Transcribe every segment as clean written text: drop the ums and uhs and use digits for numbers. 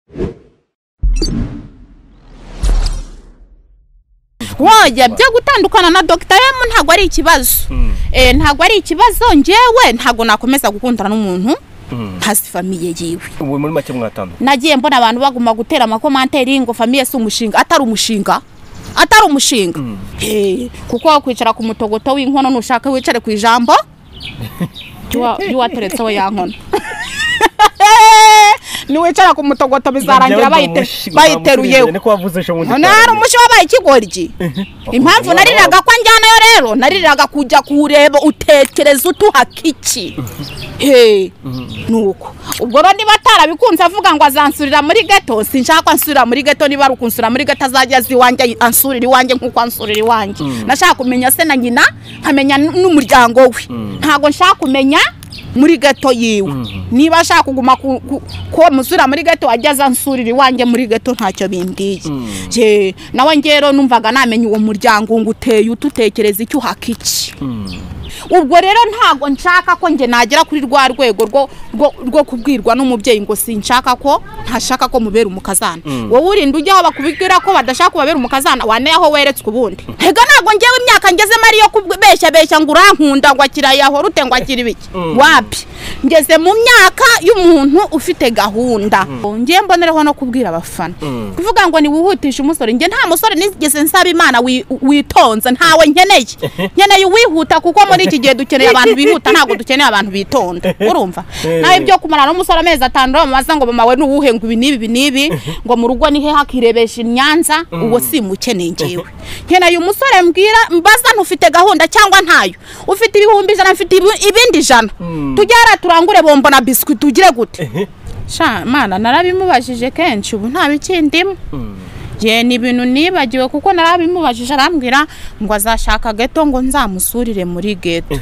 Woya byo gutandukana na Dr. M ntago ari ikibazo. Ntago ari ikibazo njewe ntago nakomeza gukundana n'umuntu hasi famiye yiwe. Ubu muri make mwatandu. Nagiye mbona abantu baguma gutera amakomanteri ngo famiye si umushinga, atari umushinga. Kuko kwicara ku mutogoto w'inkono nushaka wicare ku ijambo wateretseho ya nkono. Ni wicara ku mutogoto bizarangira bayiteruyeho. Nari umushi wabaye ikigoryi. Impamvu nariraga kwa njyanayo rero nariraga kujya kureba utekereza utuhakiki. Nuko ubwo bandi batarabikunze avuga ngo azansurira muri ghetto, sinshaka ansura muri ghetto, niba rukunsura muri ghetto azajya ziwanje ansurira iwanje nkuko ansurira iwanje. Nashaka kumenya se na nyina nkamenya n'umuryango we. Ntago nshaka kumenya muri ghetto yiwe. Niba ashaka kuguma ko musura muri ghetto ajyaza ansurira iwanje muri ghetto ntacyo bimbwiye. Je nawe ngero numvaga namenye uwo muryango nguteye ututekereza icyo hakiki. Ubwo rero ntago nshaka ko nge nagera kuri rwa rwego rwo kubwirwa n'umubyeyi ngo sinshaka ko ntashaka ko mubera umukazana. Wowe urinda ujyaho bakubwira ko badashaka kubabera umukazana wane aho weretswe ubundi. Hega ntago ngewe imyaka ngeze mari yo kubeshya ngo urankunda ngo akirayaho rute ngo akira ibiki. Wapi ngeze mu myaka y'umuntu ufite gahunda. Ngiye mbonereho no kubwira abafana kuvuga ngo ni wihutisha umusore. Nge nta musore nigeze nsaba Imana witonze ntawe nkeneye wihuta kuko muri iki gihe dukeneye abantu bihuta ntago dukeneye abantu bitonda. Urumva nawe ibyo kumara n'umusore amezi 5 bamaza ngo mamawe n'uwuhe ngo ibi nibi ngo mu rugo nihe hakirebesha Nyanza uwo simukeneye ngewe. Nkeneye umusore mbwira mbaza ntufite gahunda cyangwa ntayo ufite ibihumbi 100 mfite ibindi 100 tujyara turangure bombo na biscuit tugire gute. Sha mana narabimubajije kenshi ubu nta bikindimo. Je ni ibintu nibagiwe kuko narabimubajije arambwira ngo azashaka ghetto ngo nzamusurire muri ghetto.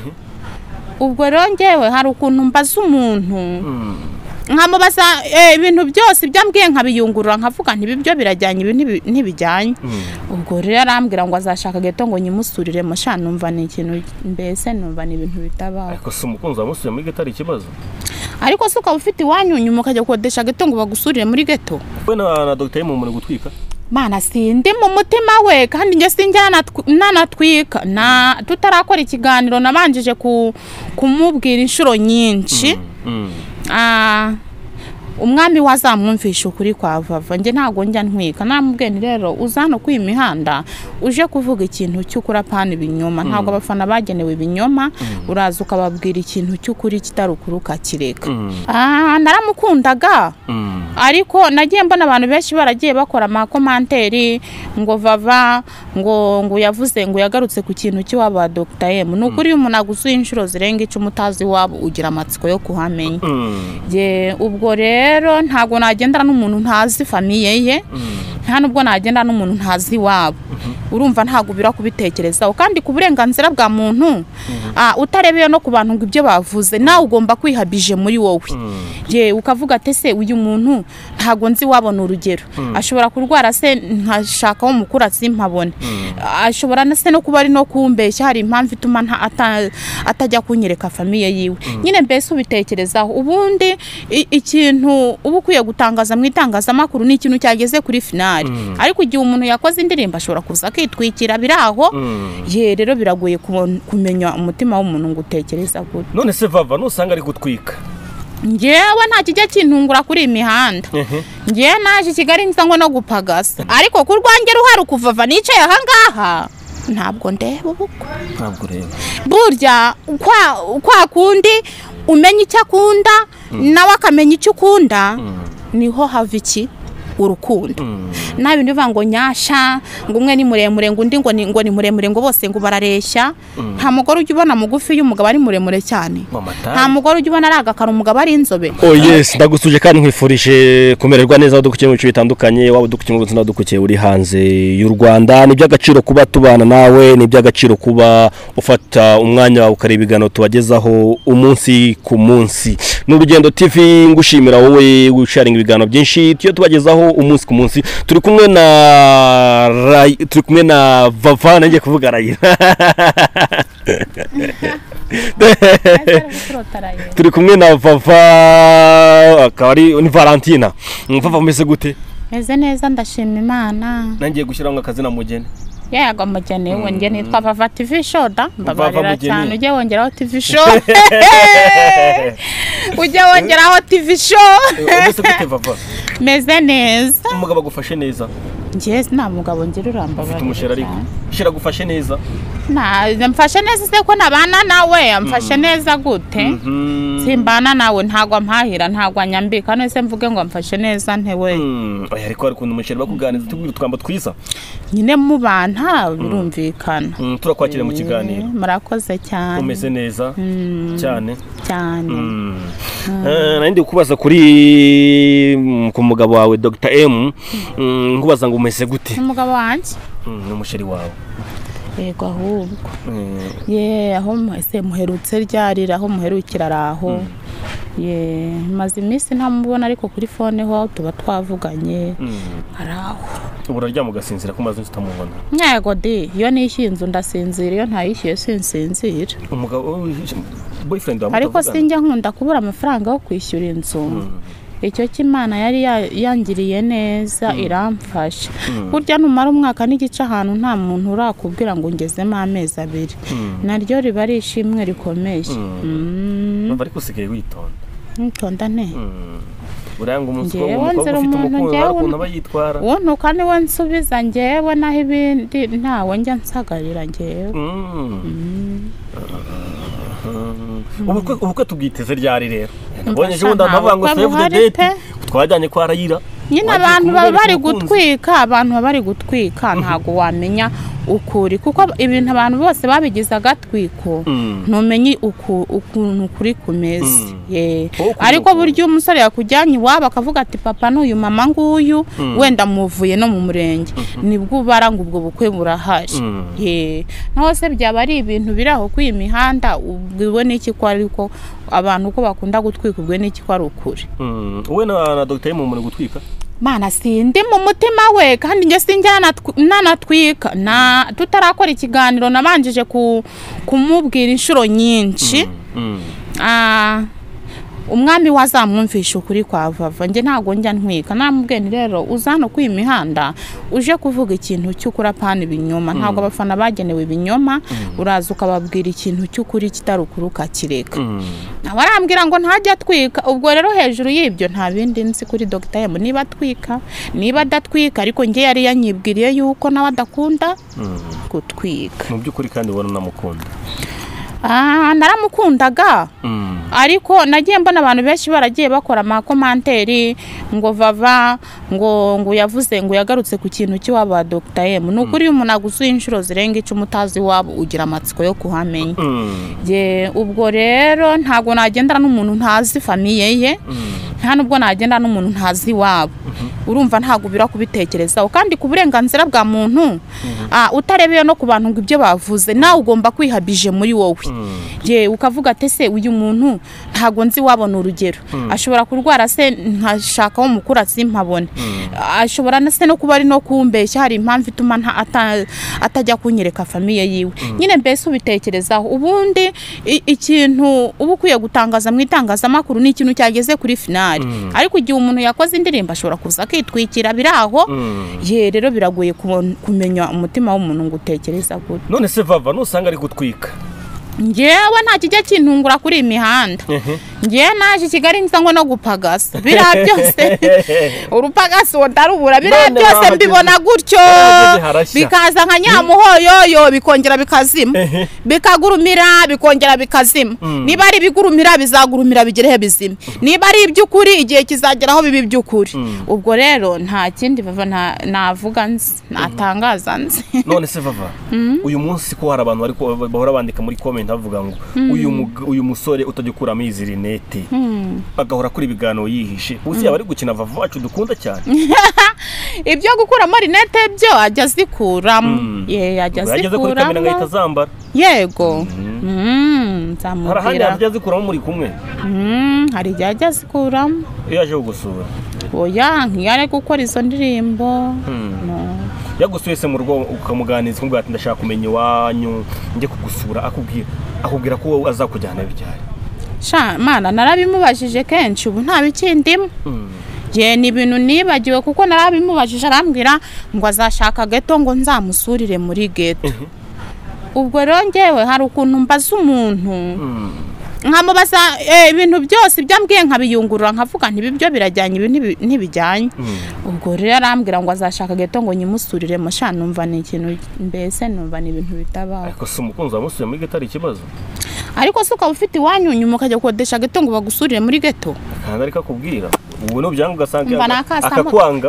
Ubwo rero ngewe hari ukuntu mbaza umuntu nkamubaza ibintu byose byambwiye nkabiyungurura nkavuga nti bibyo birajyanye ibi ntibijyanye. Ubwo rero arambwira ngo azashaka ghetto ngo nyimusurire mo sha numva ni ikintu mbese numva ni ibintu bitabaho. Ariko si umukunzi wamusuye muri ghetto ari ikibazo. Ariko suka ufite iwanyu nyuma ukajya kodesha ghetto ngo bagusurire muri ghetto. We na Dr. M muri gutwika. Mana sindi mu mutima we kandi nge sinjyana nanatwika na tutarakora ikiganiro nabanjije kumubwira inshuro nyinshi. Umwami wazamwumvisha ukuri kwa Vava nge ntago njya ntwika namubwiye ni rero uzano kwimihanda uje kuvuga ikintu cy'ukura pana ibinyoma ntago abafana bagenewe ibinyoma uraza ukababwira ikintu cy'ukuri kitarukuruka kireka. Naramukundaga ariko nagiye mbona abantu benshi baragiye bakora amakomanteri ngo Vava ngo yavuze ngo yagarutse ku kintu cy'iwabo wa Dr. M. Nukuri umuntu agusuye inshuro zirenga 10 utazi wabo ugira amatsiko yo kuhamenya. Je ubwo rero ntago nagendana n'umuntu ntazi famiye ye nta nubwo nagendana n'umuntu ntazi wabo. Urumva ntago bira kubitekerezaho kandi ku burenganzira bwa muntu utarebeye no ku bantu ngo ibyo bavuze nawe ugomba kwihabije muri wowe. Je ukavuga tese uyu muntu ntago nzi wabona urugero ashobora kurwara se nkashaka wo mukura simpabone ashobora na se no kuba ari no kumbeshya hari impamvu ituma atajya kunyereka famiye yiwe. Nyine mbese ubitekerezaho ubundi ikintu ubu kuye gutangaza mu itangazamakuru ni ikintu cyageze kuri finali. Ariko igihe umuntu yakoze indirimbo ashobora kuza kwitwikira biraho. Je rero biragoye kumenya umutima w'umuntu ngo utekereza gute. None se Vava nusanga ari gutwika ngewe nta kijya kintungura kuri imihanda. Ngewe naje Kigali nza ngo no gupagasa ariko ku rwange ruharu kuvava nicaye aha ngaha ntabwo ndeba ubwo. Ntabwo reba burya kwa kundi umenya icyo akunda nawe akamenya icyo ukunda niho hava iki urukundo. Nabi ndivuga ngo nyasha ngo umwe ni muremure ngo undi ngo ni muremure ngo bose ngo barareshya. Nta mugore ujya ubona mugufi y'umugabo ari muremure cyane. Nta mugore ujya ubona aragakara umugabo ari inzobe. Oh yes ndagusuje kandi nkwifurije kumererwa neza dukukiye mu bice bitandukanye waba dukukiye mu Rwanda dukukiye uri hanze y'u Rwanda. Ni by'agaciro kuba tubana nawe, ni by'agaciro kuba ufata umwanya ukareba igano tubagezaho umunsi ku munsi. N'urugendo TV ngushimira wowe wisharinga ibigano byinshi tuyo tubagezaho tubagezaho umunsi ku munsi. Turi kumwe na Vava, nanjye kuvuga Rayira. Turi kumwe na Vava, akaba ari Valentina. Vava, umeze gute? Meze neza ndashima Imana. Nangiye gushyiraho akazina mugeni. Yego mugeni wongeye nitwa Vava TV Show da. Mbabarira cyane ujye wongeraho TV Show. Ujye wongeraho TV Show. Umeze gute Vava? Meze neza. Umugabo agufashe neza? Njye nta mugabo ngira uramba bari. Umushera ariko. Shira gufashe neza? Mfashe neza se ko nabana nawe amfashe neza gute? Simbana nawe ntago ampahira ntago anyambika nese mvuge ngo amfashe neza ntewe. Oya ariko ari kuntu umushera bakuganiza tubwira twamba twiza. Nyine mu banta birumvikana. Turakwakira mu kiganiro. Murakoze cyane. Umeze neza cyane. Cyane. Nandi kubaza kuri ku mugabo wawe Dr. M, nkubaza ngo umeze gute? Umugabo wanje? N'umusheri wawe. Yego ahubwo. Aho ese muherutse ryarira aho muherukira araho. Maze iminsi ntamubona ariko kuri phone ho tuba twavuganye araho. Uraryama ugasinzira ko maze utamubona? Yego di, iyo nishyinze ndasinzira, iyo ntayishyuye sinsinzira. Umugabo boyfriend wawe ariko sinjya nkunda kubura amafaranga yo kwishyura inzu. Icyo cy'Imana yari yangiriye neza iramfasha. Burya numara umwaka n'igice ahantu nta muntu urakubwira ngo ngezemo amezi 2. Naryo riba ari ishimwe rikomeye. Ariko usigaye witonda. Ntonda ne? Uranga umunsi wo ufite umukunzi ariko abayitwara. Wonto kandi wansubiza ngewe naho ibindi ntawe njya nsagarira ngewe. Ubukwe tubwiteze ryari rero? Nabonye ejo ndavuga ngo save the date twajyanye kwa Rayira. Nyine abantu bari gutwika ntago wamenya ukuri kuko ibintu abantu bose babigize agatwiko ntumenye ukuntu kuri kumeze. Ariko buryo umusore yakujyanye iwabo akavuga ati papa n'uyu mama nguyu wenda muvuye no mu murenge nibwo ubaranga ubwo bukwe burahari. Naho se byaba ari ibintu biraho kuri imihanda ubwiwe n'iki ko ariko abantu uko bakunda gutwika ubwe n'iki ko ari ukuri. Wowe na Dr. M muri gutwika? Mana sindi mu mutima we kandi nge sinjya nanatwika tutarakora ikiganiro nabanjije kumubwira inshuro nyinshi. Umwami wazamwumvisha ukuri kwa Vava nge ntago njya ntwika namubwiye ni rero uzano ku imihanda uje kuvuga ikintu cy'ukura pana ibinyoma ntago abafana bagenewe ibinyoma uraza ukababwira ikintu cy'ukuri kitarukuruka kireka. Barambwira ngo ntajya twika ubwo rero hejuru y'ibyo nta bindi nzi kuri Dr. M niba atwika niba adatwika ariko nge yari yanyibwiriye yuko nawe adakunda gutwika. Mu by'ukuri kandi ubona namukunda? Naramukundaga ariko nagiye mbona abantu benshi baragiye bakora amakomanteri ngo Vava ngo yavuze ngo yagarutse ku kintu cy'waba Dr. M. Nukuri umuntu agusuye inshuro zirenga 10 utazi wabo ugira amatsiko yo kuhamenya. Ubwo rero ntago nagendana n'umuntu ntazi famiye ye nta nubwo nagenda n'umuntu ntazi wabo. Urumva ntago bira kubitekerezaho kandi ku burenganzira bwa muntu utarebeye no ku bantu ngo ibyo bavuze nawe ugomba kwihabije muri wowe. Ukavuga ate se uyu muntu ntago nzi wabona urugero ashobora kurwara se nkashaka wo mukuru asimpabone ashobora na se no kuba ari no kumbeshya hari impamvu ituma atajya kunyereka famiye yiwe. Nyine mbese ubitekerezaho ubundi ikintu ubu kuye gutangaza mu itangazamakuru ni ikintu cyageze kuri finali. Ariko igihe umuntu yakoze indirimbo ashobora kuza kwitwikira biraho rero biragoye kumenya umutima w'umuntu ngo utekereza gute. None se Vava nusanga ari gutwika ngewe nta kijya kintungura kuri imihanda. Ngewe naje Kigali nza ngo no gupagasa bira byose urupagasa wodarubura bira byose mbibona gutyo bikaza nka nyamuhoyoyo bikongera bikazima bikagurumira bikongera bikazima. Niba ari bigurumira bizagurumira bigerehe bizima niba ari iby'ukuri igihe kizageraho bibi by'ukuri. Ubwo rero nta kindi Vava navuga nzi natangaza nzi. None se Vava uyu munsi ko hari abantu ariko bahora bandika muri comment avuga ngo uyu musore utagikuramo izi rinete agahora kuri ibiganiro yihishe uzi yaba ari gukina Vava wacu dukunda cyane. Ibyo gukuramo rinete byo ajya zikuramo ajya zikuramo kuri kamera ngahita zambara. Yego hari ahandi ajya zikuramo muri kumwe? Hari ajya zikuramo iyo aje gusura oya nkiyare gukora izo ndirimbo yagusuye se mu rugo ukamuganiza ngo ati ndashaka kumenya iwanyu njye kugusura akubwira ko azakujyana bijyari sha mana narabimubajije kenshi ubu nta bikindimo je ni ibintu nibagiwe kuko narabimubajije arambwira ngo azashaka geto ngo nzamusurire muri geto ubwo rero ngewe hari ukuntu mbaza umuntu nkamubaza ibintu byose byambwiye nkabiyungurura nkavuga nti bibyo birajyanye ibi ntibijyanye ubwo rero arambwira ngo azashaka geto ngo nyimusurire musha numva ni ikintu mbese numva ni ibintu bitabaho ariko se umukunzi wamusuye muri geto ari ikibazo ariko se ukaba ufite iwanyu nyuma ukajya gukodesha geto ngo bagusurire muri geto kandi ariko akubwira ubu no byanga ugasanga akakwanga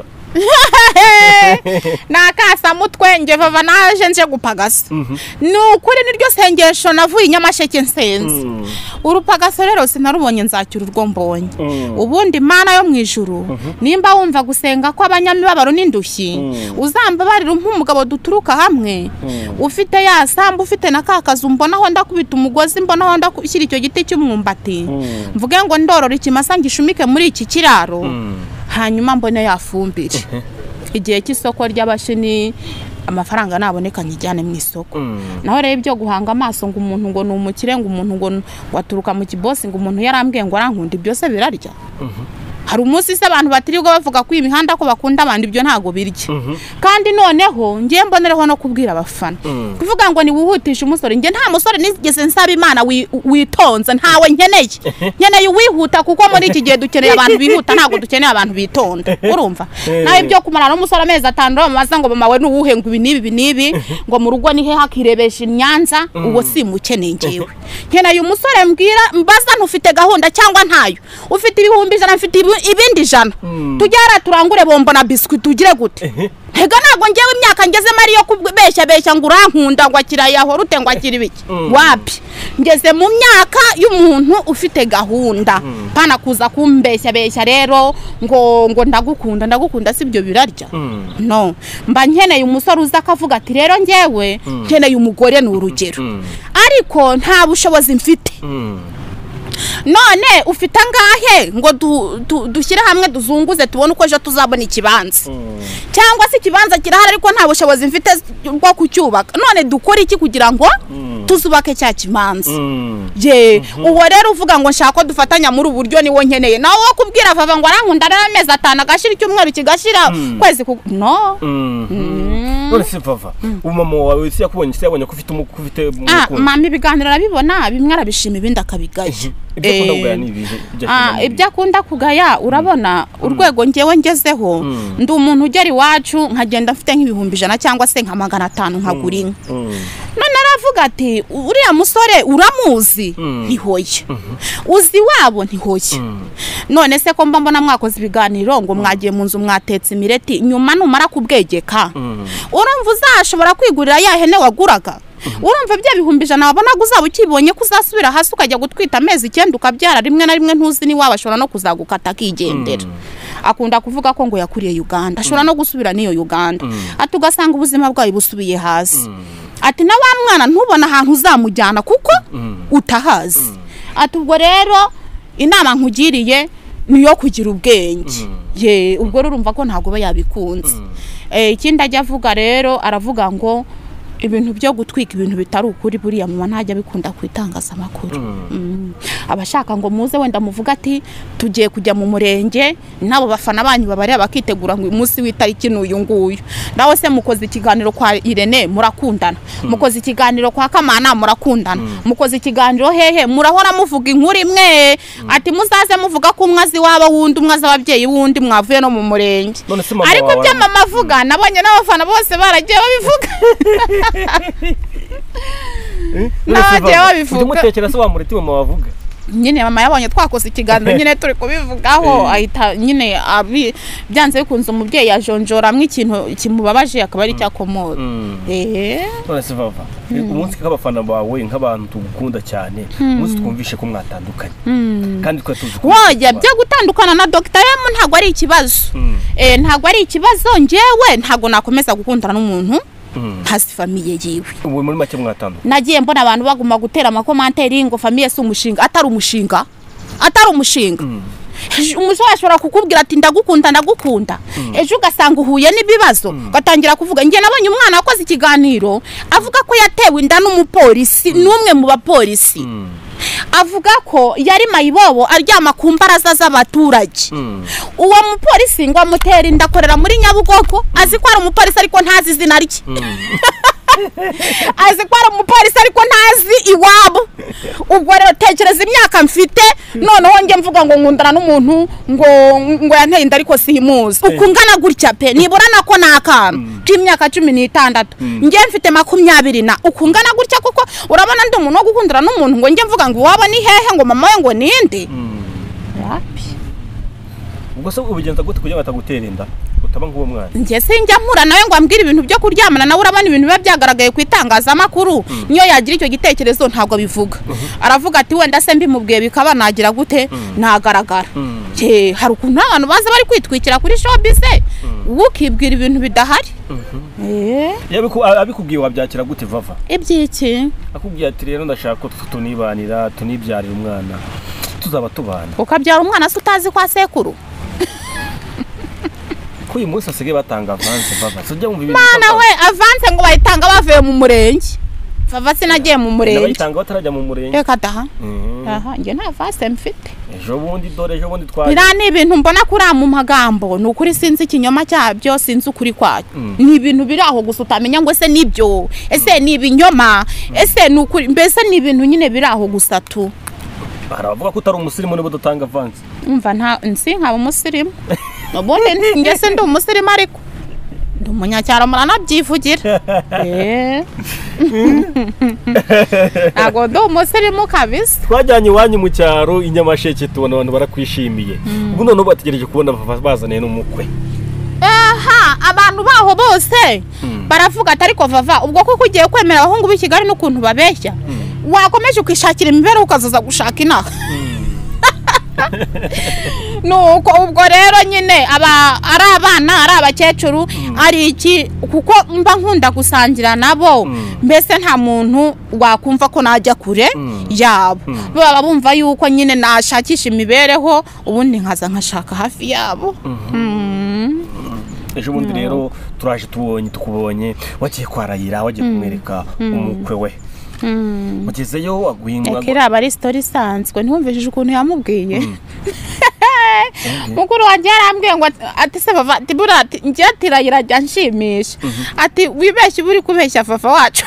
nakasa mutwe nge vava naje nje gupagasa nukuri niryo sengesho navuye Nyamasheke nsenze urupagasa rero sinarubonye nzacyura urwo mbonye ubundi mana yo mwijuru nimba wumva gusenga ko abanyamibabaro n'indushyi uzambabarira nk'umugabo duturuka hamwe ufite yasamba ufite nakakaza umbonaho ndakubita umugozi mbonaho ndashyira icyo giti cy'umwumbati mvuge ngo ndorora ikimasa ngishumike muri iki kiraro hanyuma mbone yafumbire igihe cy'isoko ry'abashini amafaranga naboneka njyane mu isoko naho rero ibyo guhanga amaso ngo umuntu ngo numukire ngo umuntu ngo waturuka mu kibosi ngo umuntu yarambwiye ngo arankunda byose birarya hari umunsi se abantu batirirwa bavuga ko imihanda ko bakunda abandi ibyo ntago birya kandi noneho ngiye mbonereho no kubwira abafana kuvuga ngo ni wuhutisha umusore nge nta musore nigeze nsaba Imana witonza ntawe nkeneye wihuta kuko muri iki gihe dukeneye abantu bihuta ntago dukeneye abantu bitonda urumva nawe ibyo kumara no musore amezi 5 bamaza ngo mamawe nuwuhe ngo ibi nibi ngo mu rugo nihe hakirebesha Nyanza uwo simukeneye ngewe nkeneye umusore mbwira mbaza ntufite gahunda cyangwa ntayo ufite ibihumbi 100 mfite ibindi 100 tujyara turangure bombo na biscuit tugire gute hega nago ngewe imyaka ngeze mari yo kubeshya ngo urankunda ngo akirayaho rute ngo akira ibiki wapi ngeze mu myaka y'umuntu ufite gahunda pana kuza kumbeshya rero ngo ndagukunda sibyo birarya no mba nkeneye umusore uza akavuga ati rero ngewe nkeneye umugore n'urugero ariko nta bushobozi mfite none ufite angahe ngo dushyire hamwe duzunguze tubone uko ejo tuzabona ikibanza cyangwa se ikibanza kirahari ariko nta bushobozi mfite bwo kucyubaka none dukora iki kugira ngo tuzubake cya kimanza je uwo rero uvuga ngo nshaka dufatanya muri uburyo niwo nkeneye nawe wo kubwira vava ngo arankunda amezi 5 agashira icyumweru kigashira kwezi no none se vava umama wawe se yakubonye ko ufite mama ibiganiro arabibona bimwe arabishima ibindi akabigaye ibyo akunda kugaya urabona urwego ngewe ngezeho ndi umuntu ugera iwacu nkagenda mfite nk'ibihumbi 100 cyangwa se nka 500 nkagura inka none aravuga ati uriya musore uramuzi ntihoye uzi wabo ntihoye none se ko mbona mwakoze ibiganiro ngo mwagiye mu nzu mwatetse imireti nyuma numara kubwegeka urumva uzashobora kwigurira ya hene waguraga urumva bya bihumbi 100 wabona uzaba ukibonye kuzasubira hasi ukajya gutwita amezi 9 ukabyara rimwe na rimwe ntuzi ni wabashora no kuzagukata akigendera akunda kuvuga ko ngo yakuriye Uganda ashobora no gusubira niyo Uganda atugasanga ubuzima bwawe busubiye hasi ati na wa mwana ntubona ahantu uzamujyana kuko utahazi ati ubwo rero inama nkugiriye niyo kugira ubwenge ye ubwo urumva ko ntago bayabikunze ikindi ajya avuga rero aravuga ngo ibintu byo gutwika ibintu bitari ukuri buriya mama ntajya bikunda kwitangaza amakuru abashaka ngo muze wenda muvuga ati tugiye kujya mu murenge nabo bafana banyu babareba bakitegura ngo umunsi w'itariki n'uyu nguyu nawe se mukoze ikiganiro kwa Irene murakundana mukoze ikiganiro kwa Kamana murakundana mukoze ikiganiro hehe murahora muvuga inkuru imwe ati muzaze muvuga ko umwazi waba wundi umwazi ababyeyi wundi mwavuye no mu murenge ariko byo mama avuga nabonye n'abafana bose baragiye babivuga nabagiye babivuga umutekera se wamuriti mama wavuga nyine mama yabonye twakoze ikiganiro nyine turi kubivugaho ahita nyine byanze bikunze umubyeyi yajonjoramwe ikintu kimubabaje akaba ari cyakomora none se vava umunsi k'abafana bawe nk'abantu tugukunda cyane umunsi twumvishe ko mwatandukanye kandi twa tuzi woya byo gutandukana na Dr. M ntago ari ikibazo ntago ari ikibazo ngewe ntago nakomeza gukundana n'umuntu hasi famiye yiwe ubu muri make mwatandukanye nagiye mbona abantu baguma gutera amakomanteri ngo famiye si umushinga atari umushinga umusore ashobora kukubwira ati ndagukunda ejo ugasanga uhuye n'ibibazo ugatangira kuvuga njye nabonye umwana wakoze ikiganiro avuga ko yatewe inda n'umupolisi n'umwe mu bapolisi avuga ko yari mayibobo aryama ku mbaraza z'abaturage uwo mupolisi ngo amutera inda akorera muri Nyabugogo azi ko ari umupolisi ariko ntazi izina rye azi ko ari umupolisi ariko ntazi iwabo ubwo rero tekereza imyaka mfite noneho njye mvuga ngo nkundana n'umuntu ngo yanteye inda ariko simuzi ukungana gutya pe nibura nako nakana cy'imyaka 16 njye mfite 20 ukungana gutya kuko urabona ndi umuntu wo gukundana n'umuntu ngo njye mvuga ngo waba ni hehe ngo mama we ngo ninde ubwo se ubigenza gute kugira batagutera inda utaba nk'uwo mwana njye sinjya mpura nawe ngo ambwire ibintu byo kuryamana nawe urabana ibintu biba byagaragaye ku itangazamakuru niyo yagira icyo gitekerezo ntabwo bivuga aravuga ati wenda se mbimubwiye bikaba nagira gute nagaragara hari ukuntu abantu baza bari kwitwikira kuri showbiz ukibwira ibintu bidahari abikubwiye wabyakira gute Vava ibyiki akubwiye ati rero ndashaka ko tunibanira tunibyarira umwana tuzaba tubana ukabyara umwana se utazi kwa sekuru uyu munsi asigaye batanga avance Vava sujya mu bibiri mana we avance ngo bayitanga bavuye mu murenge Vava sinagiye mu murenge bayitanga batarajya mu murenge reka daha nge nta avance mfite ejo bundi twaje bira ni ibintu mbona kuri mu magambo ni ukuri sinzi ikinyoma cyabyo sinzi ukuri kwayo ni ibintu biri aho gusa utamenya ngo ese nibyo ese ni ibinyoma ese ni ukuri mbese ni ibintu nyine biri aho gusa tu baravuga ko utari umusirimu nibo dutanga avance umva nta nkaba umusirimu ubundi ngese ndi umusirimu ariko ndi umunyacyaro muranabyivugira ntabwo ndi umusirimu kabisa twajyanye iwanyu mu cyaro i Nyamasheke tubona abantu barakwishimiye ubwo noneho bategereje kubona bazaniye n'umukwe abantu baho bose baravuga ati ariko Vava ubwo ko ugiye kwemera abahungu b'i Kigali n'ukuntu babeshya wakomeje kwishakira imibereho ukazaza gushaka inaha nuko ubwo rero nyine ari abana ari abakecuru ari iki kuko mba nkunda gusangira nabo mbese nta muntu wakumva ko najya kure yabo baba bumva yuko nyine nashakisha imibereho ubundi nkaza nkashaka hafi yabo ejo bundi rero turaje tukubonye wagiye kwarayira wagiye kumwereka umukwe we mugezeyo waguhingwa kiraba ari story isanzwe ntumvishije ukuntu yamubwiye mukuru wanjye yarambwiye ngo ati se Vava ati bura ati njye tirayira jya nshimisha ati wibeshye buri kubeshya Vava wacu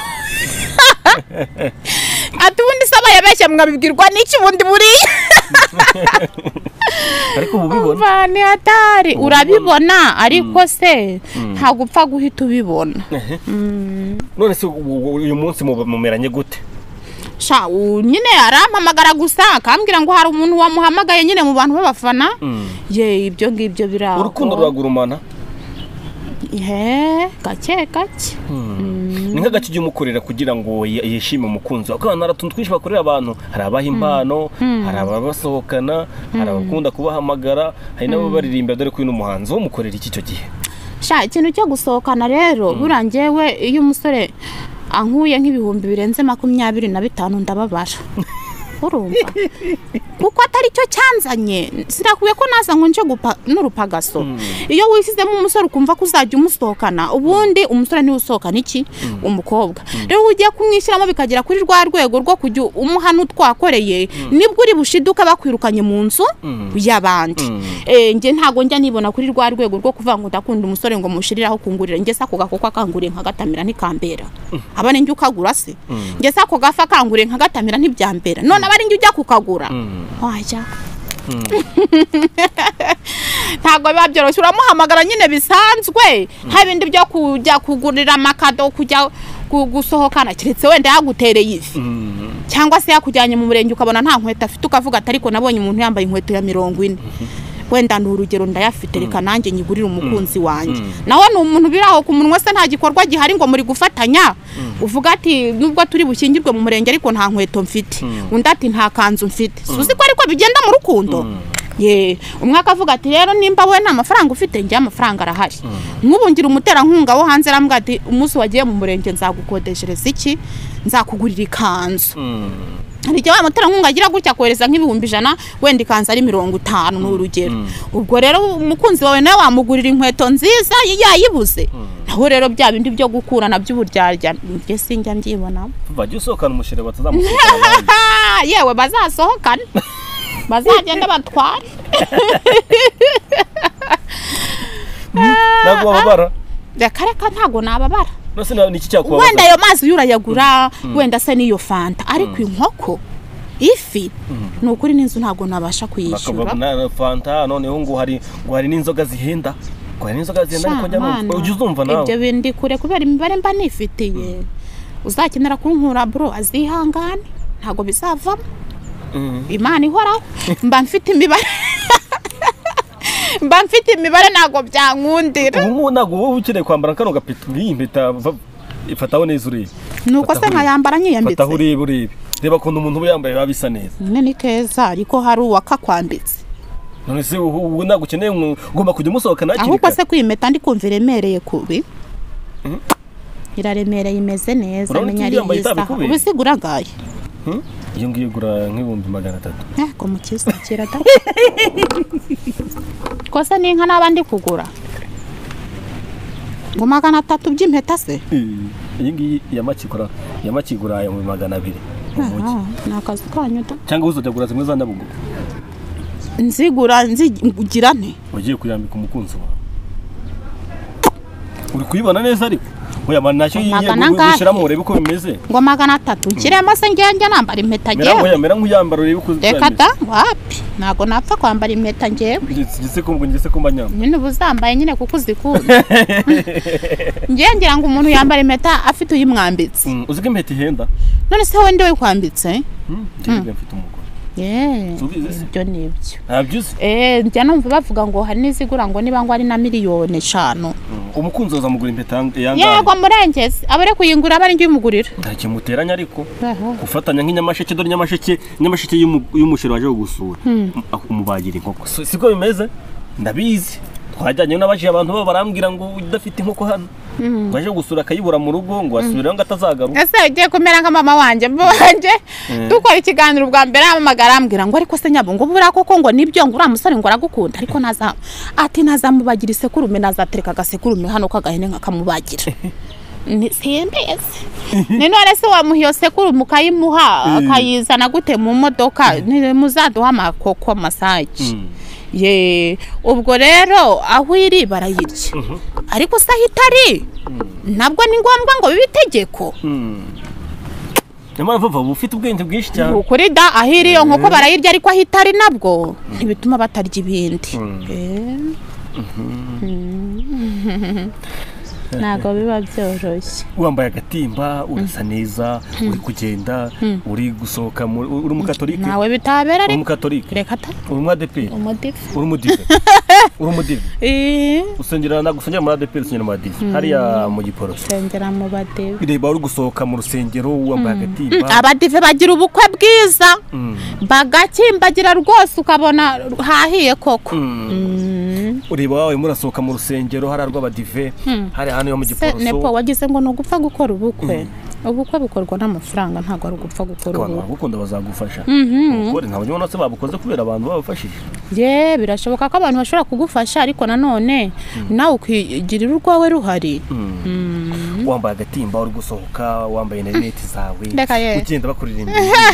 ati ubundi saba yabeshye mwabibwirwa n'iki bundi buriya ariko ubibona ni atari urabibona ariko se nta gupfa guhita ubibona none se uyu munsi mumeranye gute sha nyine arampamagara gusa akambwira ngo hari umuntu wamuhamagaye nyine mu bantu b'abafana ye ibyo ngibyo biraho urukundo ruragurumana gake ni nk'agace ujya umukorera kugira ngo yishime umukunzi wawe kandi haratuntu twinshi bakorera abantu hari abaha impano hari ababasohokana hari abakunda kubahamagara hari n'abo baririmba dore ko uyu n'umuhanzi wo mukorera iki cyo gihe sha ikintu cyo gusohokana rero burangewe iyo umusore ankuye nk'ibihumbi birenze 25 ndababara urumva kuko atari cyo cyanzanye sirakuye ko naza ngo nje gupa n'urupagaso iyo wisizemo umusore ukumva ko uzajya umusohokana ubundi umusore ni usohokana iki umukobwa rero ugiye kumwishyiramo bikagera kuri rwa rwego rwo kujya umuhano twakoreye nibwo uri bushiduka bakwirukanye mu nzu y'abandi nge ntago njya nibona kuri rwa rwego rwo kuvuga ngo ndakunda umusore ngo mushiriraho kungurira nge sako gakoko akanguriye nkagatamira ntikambera abane njye ukagura se nge sako gafa akanguriye nkagatamira ntibyambera none abari njye ujya kukagura wajya ntago biba byoroshye uramuhamagara nyine bisanzwe nta bindi byo kujya kugurira amakado kujya gusohokana kiretse wenda yagutereye ifi cyangwa se yakujyanye mu murenge ukabona nta nkweto afite ukavuga ati ariko nabonye umuntu yambaye inkweto ya 40 wenda ni urugero ndayafite reka nanjye nyigurira umukunzi wanjye nawe ni umuntu biraho ku munwa se nta gikorwa gihari ngo muri gufatanya uvuga ati nubwo turi bushyingirwe mu murenge ariko nta nkweto mfite undi ati nta kanzu mfite suzi ko ariko bigenda mu rukundo umwe akavuga ati rero nimba we nta mafaranga ufite njye amafaranga arahari nk'ubungira umuterankunga wo hanze arambwira ati umunsi wagiye mu murenge nzagukodeshereza iki nzakugurira ikanzu hari igihe wa muterankunga agira gutya kohereza nk'ibihumbi 100 wenda ikanza ari 50 n'urugero ubwo rero umukunzi wawe nawe wamugurira inkweto nziza yayibuze naho rero bya bindi byo gukura nabyo uburyarya nge sinjya mbyibona bajye usohokana umushire batazamusohokana yewe bazasohokana bazagenda batware ntabwo babara reka ntago nababara nose niki cyakuba wenda ayo mazi yurayagura wenda se niyo fanta ariko inkoko ifi nukuri n'inzu ntago nabasha kuyishyura bakabona fanta noneho ngo hari n'inzoga zihenda ariko njya ujye uzumva nawe ibyo bindi kure kubera imibare mba nifitiye uzakenera kunkura bro azihangane ntago bizavamo Imana ihoraho mba mfite imibare ntago byankundira ubu ntago wowe ukeneye kwambara kano gapeta impeta ifataho neza urebe nuko se nkayambara nyiyambitse fataho urebe reba kuntu umuntu yambaye biba bisa neza ni keza ariko hari uwakakwambitse none se ubu ntago ukeneye ugomba kujya umusohokana hakiri ahubwo se kwimeta ndi kumva iremereye kubi iraremereye imeze neza menya ari yisaha ubu sigura gaye iyo ngiye gura nk'ibihumbi 300 ko mukisa kirata kosa n'inka n'abandi kugura ngo 300 by'impeta se iyi ngiyi yamakigura ya mu 200 nakazi kanyuta cyangwa uzajya gura zimwe za Nyabugo nzigira nte ugiye kuyambika umukunzi wawe uri kuyibona neza ariko oya man nacyo yishiramo urebe uko bimeze ngo 300 kiremo se ngenge nambara impeta ngewe oya mera nk'uyambara urebe uko reka da wapi nago napfa kwambara impeta ngewe ngise ko mbanyamba nyine ubuzambaye nyine kuko uzikunda ngira ngo umuntu yambara impeta afite uyimwambitse uziko impeta ihenda none se wowe ndi we kwambitse ngiye mfite umugore ibyo nibyo ntabyuze njya numva bavuga ngo hari n'izigura ngo niba ngo ari na 5,000,000 umukunzi wazamugura impeta yanga yego murengeze abare kuyingura abari ngiye umugurira ntacyo muteranya ariko gufatanya nk'inyamasheke dore nyamasheke y'umushiro waje gusura umubagira inkoko siko bimeze ndabizi twajyanye n'abaje abantu baba barambwira ngo udafite inkoko hano baje gusura akayibura mu rugo ngo asubire ngo atazagaruka ese ugiye kumera nka mama wanje dukora ikiganiro ubwa mbere amagara ambwira ngo ariko se nyabo ngo bura koko ngo nibyo ngo uramusore ngo aragukunda ariko nazamubagira isekurume nazatereka agasekurume hano kagahene nkakamubagira siyembeze none se wamuhiyo sekurume ukayimuha akayizana gute mu modoka muzaduha amakoko masaje ubwo rero aho iri barayirya ariko se ahitari nabwo ni ngombwa ngo bibe itegeko nyamara vuba ufite ubwenge bwinshi cyane ukuri da aho iri yo nkoko barayirya ariko ahitari nabwo ntibituma batarya ibindi ntago biba byoroshye wambaye agatimba urasa neza uri kugenda uri gusohoka uri umukatolike nawe bitabera ariko umukatolike reka ta uri umwadeperi uri umudive usengera muri adeperi usengera mu badive hariya mu Giporoso usengera mu badive reba uri gusohoka mu rusengero wambaye agatimba abadive bagira ubukwe bwiza bagakimbagira rwose ukabona hahiye koko ureba wawe murasohoka mu rusengero hari rw'abadive hari hano yo mu Giporoso nepo wagize ngo no gupfa gukora ubukwe bukorwa n'amafaranga ntago ari ugupfa gukora ubukwe bagukunda bazagufasha ukore ntabwo ubona se babukoze kubera abantu babafashije birashoboka ko abantu bashobora kugufasha ariko nanone nawe ukigirira urwawe ruhari wambaye agatimba uri gusohoka wambaye na rinete zawe ugenda bakuririmba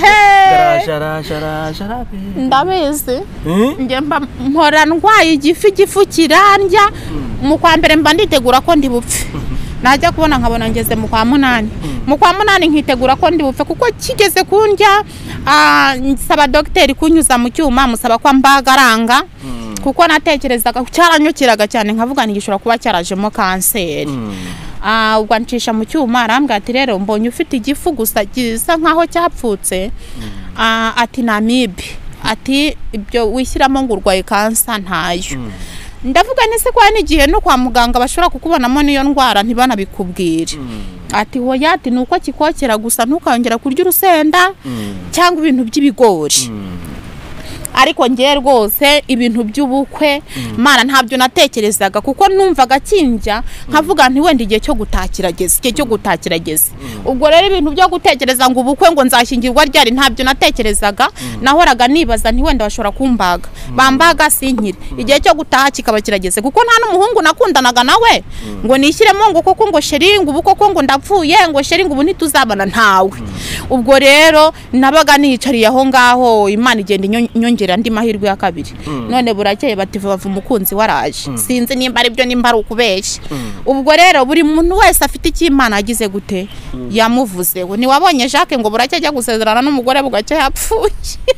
garajara ndabizi njye mpora ndwaye igifu kirandya mu kwa mbere mba nditegura ko ndi bupfe najya kubona nkabona ngeze mu kwa munani nkitegura ko ndi bupfe kuko kigeze kundya nsaba dogiteri kunyuza mu cyuma musaba ko mbagaranga kuko natekerezaga cyaranyukiraga cyane nkavuga ntigishobora kuba cyarajemo kanseri ubwo ncisha mu cyuma arambwira ati rero mbonye ufite igifu gusa gisa nkaho cyapfutse ati na amibe ati ibyo wishyiramo ngo urwaye kansa ntayo ndavuga nese kwa nigihe no kwa muganga bashobora kukubonamo niyo ndwara ntibanabikubwire ati hoya ati nuko kikokera gusa ntukongera kurya urusenda cyangwa ibintu by'ibigori ariko ngiye rwose ibintu by'ubukwe Mana ntabyo natekerezaga kuko numvaga kinjya nkavuga nti wenda igihe cyo gutakirageze ubwo rero ibintu byo gutekereza ngo ubukwe ngo nzashyingirwa ryari ntabyo natekerezaga nahoraga nibaza nti wenda bashobora kumbaga bambaga sinkire igihe cyo gutaha kikaba kirageze kuko nta n'umuhungu nakundanaga nawe ngo nishyiremo ngo koko ngo sheri ngo ubu koko ngo ndapfuye ngo sheri ngo ubu ntituzabana ntawe ubwo rero nabaga nicariye aho ngaho Imana igenda inyongera andi mahirwe ya kabiri none burakeye bati bava umukunzi waraje sinzi nimba ari byo nimba ari ukubeshya ubwo rero buri muntu wese afite icyo Imana agize gute yamuvuze ngo niwabonye Jacques ngo burakeye ajya gusezerana n'umugore bugacye yapfuye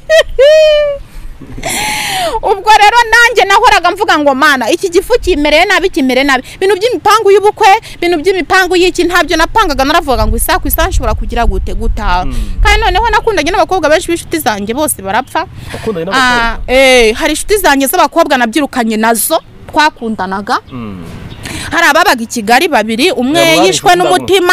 ubwo rero nanjye nahoraga mvuga ngo Mana iki gifu kimereye nabi bintu by'imipangu y'ubukwe bintu by'imipangu y'iki ntabyo napangaga naravuga ngo isa ku isa nshobora kugira gute gutaha kandi noneho nakundanye n'abakobwa benshi b'inshuti zanjye bose barapfa hari inshuti zanjye z'abakobwa nabyirukanye nazo twakundanaga hari ababaga i Kigali babiri umwe yishwe n'umutima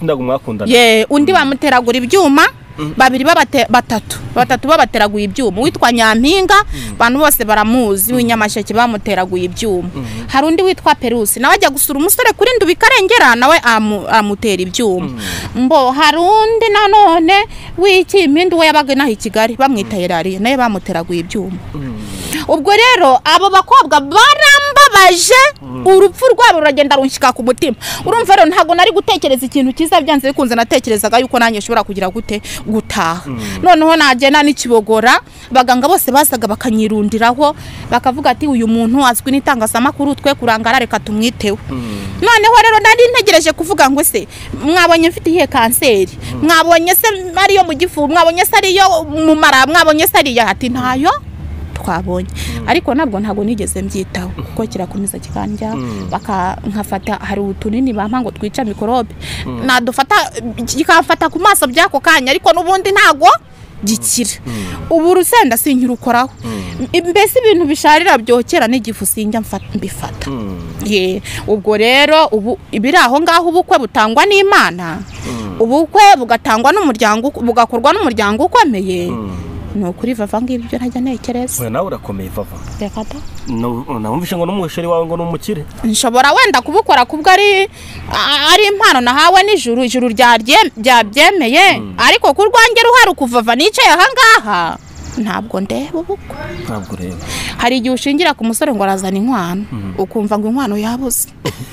undi bamuteragura ibyuma babiri batatu babateraguye ibyuma witwa Nyampinga abantu bose baramuzi w'inyamasheke bamuteraguye ibyuma hari undi witwa Perusi nawe ajya gusura umusore kuri Ndubi Karengera nawe amutera ibyuma mbo hari undi nanone w'ikimpindu we yabaga naho i Kigali bamwita Yerari nawe bamuteraguye ibyuma ubwo rero abo bakobwa barambabaje urupfu rwabo ruragenda runshyika ku mutima urumva rero ntago nari gutekereza ikintu kiza byanze bikunze natekerezaga yuko nanjye nshobora kugira gute gutaha noneho nagenda n'ikibogora baganga bose basaga bakanyirundiraho bakavuga ati uyu muntu azwi n'itangazamakuru twe kurangara reka tumwiteho noneho rero ndandi ntegereje kuvuga ngo se mwabonye mfite ihe kanseri mwabonye se ariyo mu gifu mwabonye se ariyo mu mara mwabonye se ariyo ati ntayo twabonye ariko ntago nigeze mbyitaho kuko kirakomeza kikanja nkafata hari utunini bampa ngo twica mikorobe nadufata kikafata ku maso byako kanya ariko nubundi ntago gikira ubu rusenda sinkirukoraho mbese ibintu bisharira byokera n'igifu sinjya mbifata ubwo rero ubu ibiraho ngaho ubukwe butangwa n'Imana ubukwe bugatangwa n'umuryango bugakorwa n'umuryango ukomeye no kuri Vava ngibyo ntajya nekereza we nawe urakomeye Vava reka da namumvishe ngo n'umusheri wawe ngo n'umukire nshobora wenda kubukora kubwo ari impano nahawe n'ijuru ryabyemeye ariko ku rwange ruhari ukuvava nicaye aha ngaha ntabwo ndeba ubukwe ntabwo reba hari igihe ushingira ku musore ngo arazana inkwano ukumva ngo inkwano yabuze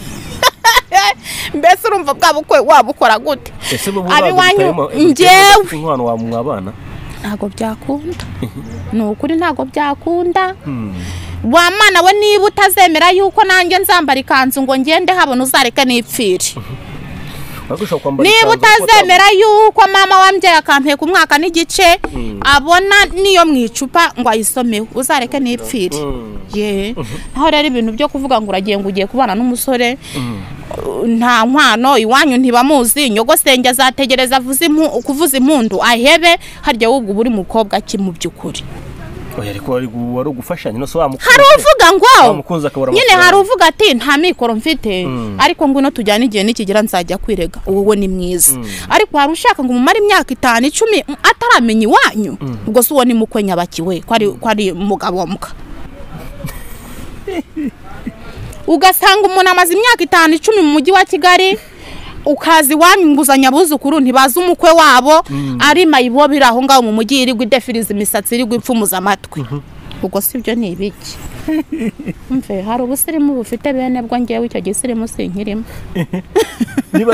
mbese urumva bwa bukwe wabukora gute abiwanyu njyewe inkwano wa mwabana ntago byakunda nukuri ntago byakunda wa Mana we niba utazemera yuko nanjye nzambara ikanzu ngo ngende habona uzareke nipfire niba utazemera yuko mama wambye akampeka umwaka n'igice abona niyo mwicupa ngo ayisomeho uzareke nipfire aho rero ibintu byo kuvuga ngo uragiye ngo ugiye kubana n'umusore nta nkwano iwanyu ntibamuzi nyogosenge azategereza kuvuza impundu ahebe harya wubwo buri mukobwa ki mu byukuri ariko wari ugufashanya no so wamukunze hari uvuga ngo nyine hari uvuga ati nta mikoro mfite ariko ngo no tujyana igihe nikigira nzajya kwirega wowe ni mwiza ariko hari ushaka ngo umumara imyaka 5 10 ataramenya iwanyu ubwo so ni mukwenya bakiwe ko ari mugabo muka ugasanga umuntu amaze imyaka 5 10 mu mujyi wa Kigali ukazi wanyunguzanya buzukuru ntibaza umukwe wabo ari mayibo biraho ngaho mu mujyi iri gwidefiriza imisatsi iri gwipfumuza amatwi ubwo sibyo ni ibiki mve hari ubusirimu bufite bene bwo ngewe icyo gisirimu sinkirimo niba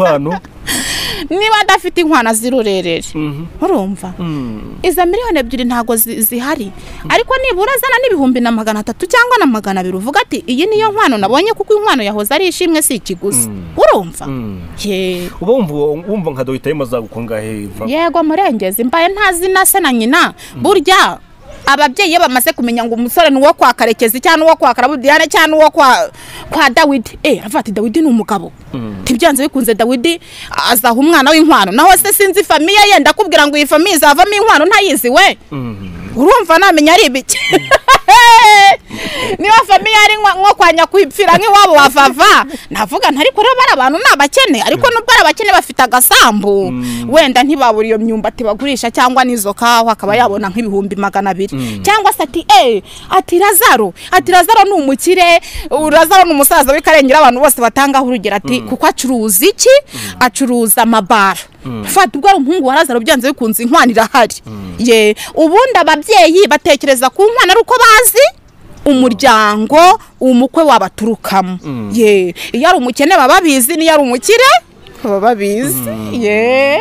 adafite inkwano zirurerere urumva iza miliyoni 2 ntago zihari ariko nibura zana n'ibihumbi na 300 cyangwa na 200 uvuga ati iyi niyo nkwano nabonye kuko inkwano yahoze ari ishimwe si ikiguzi urumva wumva nka Dogita mazagukongahe yego murengezi mbaye ntazi na se na nyina burya ababyeyi bamaze kumenya ngo umusore nuwo kwa Karekezi cyane uwo kwa Karabudiane cyane uwo kwa Dawidi avati Dawidi ni umugabo tibyanze bikunze Dawidi azaha umwana w'inkwano naho se sinzi famiye ye ndakubwira ngo iyi famiye izavamo inkwano ntayizi we urumva namenya ari ibiki niba famiye ari nko kwa nyakwipfira nk'iwabo wa vava navuga ntariko rero bari abantu n'abakene ariko nubwo ari abakene bafite agasambu wenda ntibabura iyo myumbati bagurisha cyangwa n'izo kawa akaba yabona nk'ibihumbi 200 cyangwa se ati Lazaro ni umukire Lazaro ni umusaza w'ikarengera abantu bose batangaho urugero ati kuko acuruza iki acuruza amabara fata ubwo ari umuhungu wa Lazaro byanze bikunze inkwano irahari ye ubundi ababyeyi batekereza ku nkwano ari uko bazi umuryango umukwe wabaturukamo ye iyo ari umukene baba bizi niyo ari umukire baba bizi ye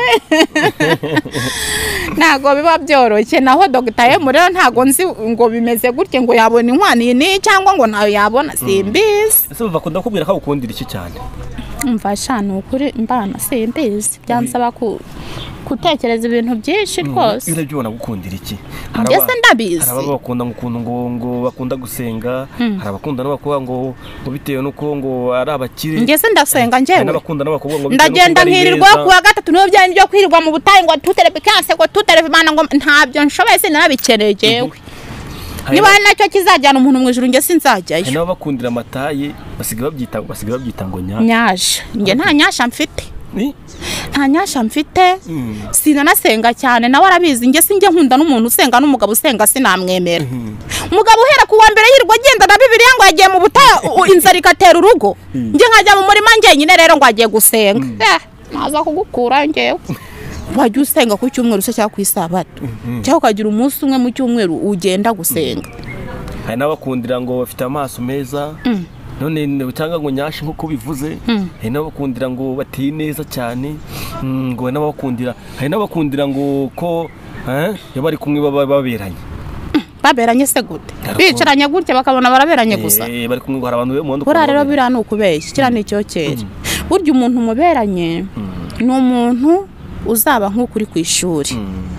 ntago biba byoroshye naho Dr. M rero ntago nzi ngo bimeze gutye ngo yabona inkwano ni cyangwa ngo ntayo yabona simbizi ese bava kunda kubwira ko ukundira iki cyane mfasha nukuri mbana simbizi byansaba kutekereza ibintu byinshi rwose urabyibona gukundira iki mbese ndabizi hari abakunda ngo bakunda gusenga hari abakunda n'abakobwa ngo bitewe nuko ngo ari abakire ngese ndasenga njyewe n'abakunda n'abakobwa ngo ndagenda nkirirwa ku wa gatatu niyo byari byo kwirirwa mu butayi ngo tuterepikanse ngo tuterefimana ngo ntabyo nshoboye sinarabikeneye jewe niba nacyo kizajyana umuntu mu ijuru nge sinzajyayo nabo bakundira amataye basigaye babyita ngo nyasha nge nta nyasha mfite nta nyasha mfite sinanasenga cyane nawe arabizi nge sinjye nkunda n'umuntu usenga n'umugabo usenga sinamwemera umugabo uhera ku wa mbere yirirwa agenda na Bibiliya ngo yagiye mu butayu inzara ikatera urugo nge nkajya mu murima njyenyine rero ngo agiye gusenga naza kugukura ngewe wajya usenga ku cyumweru se cyangwa ku isabato cyangwa ukagira umunsi umwe mu cyumweru ugenda gusenga hari n'abakundira ngo bafite amaso meza none cyangwa ngo nyashi nkuko bivuze hari n'abakundira ngo bateye neza cyane ngo hari n'abakundira ngo ko bari kumwe baberanye se gute bicaranye gutya bakabona baraberanye gusa bari kumwe hari abantu b'umuhondo kora rero bira nukubeshya kira nicyo cyera burya umuntu muberanye ni umuntu uzaba nk'ukuri ku ishuri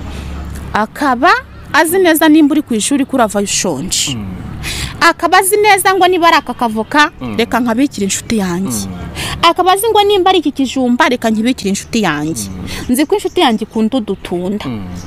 akaba azi neza nimba uri ku ishuri kurava ushonje akaba azi neza ngo niba ari aka kavoka reka nkabikira inshuti yanjye akaba azi ngo nimba ari iki kijumba reka nkibikira inshuti yanjye nzi ko inshuti yanjye ikunda udutunda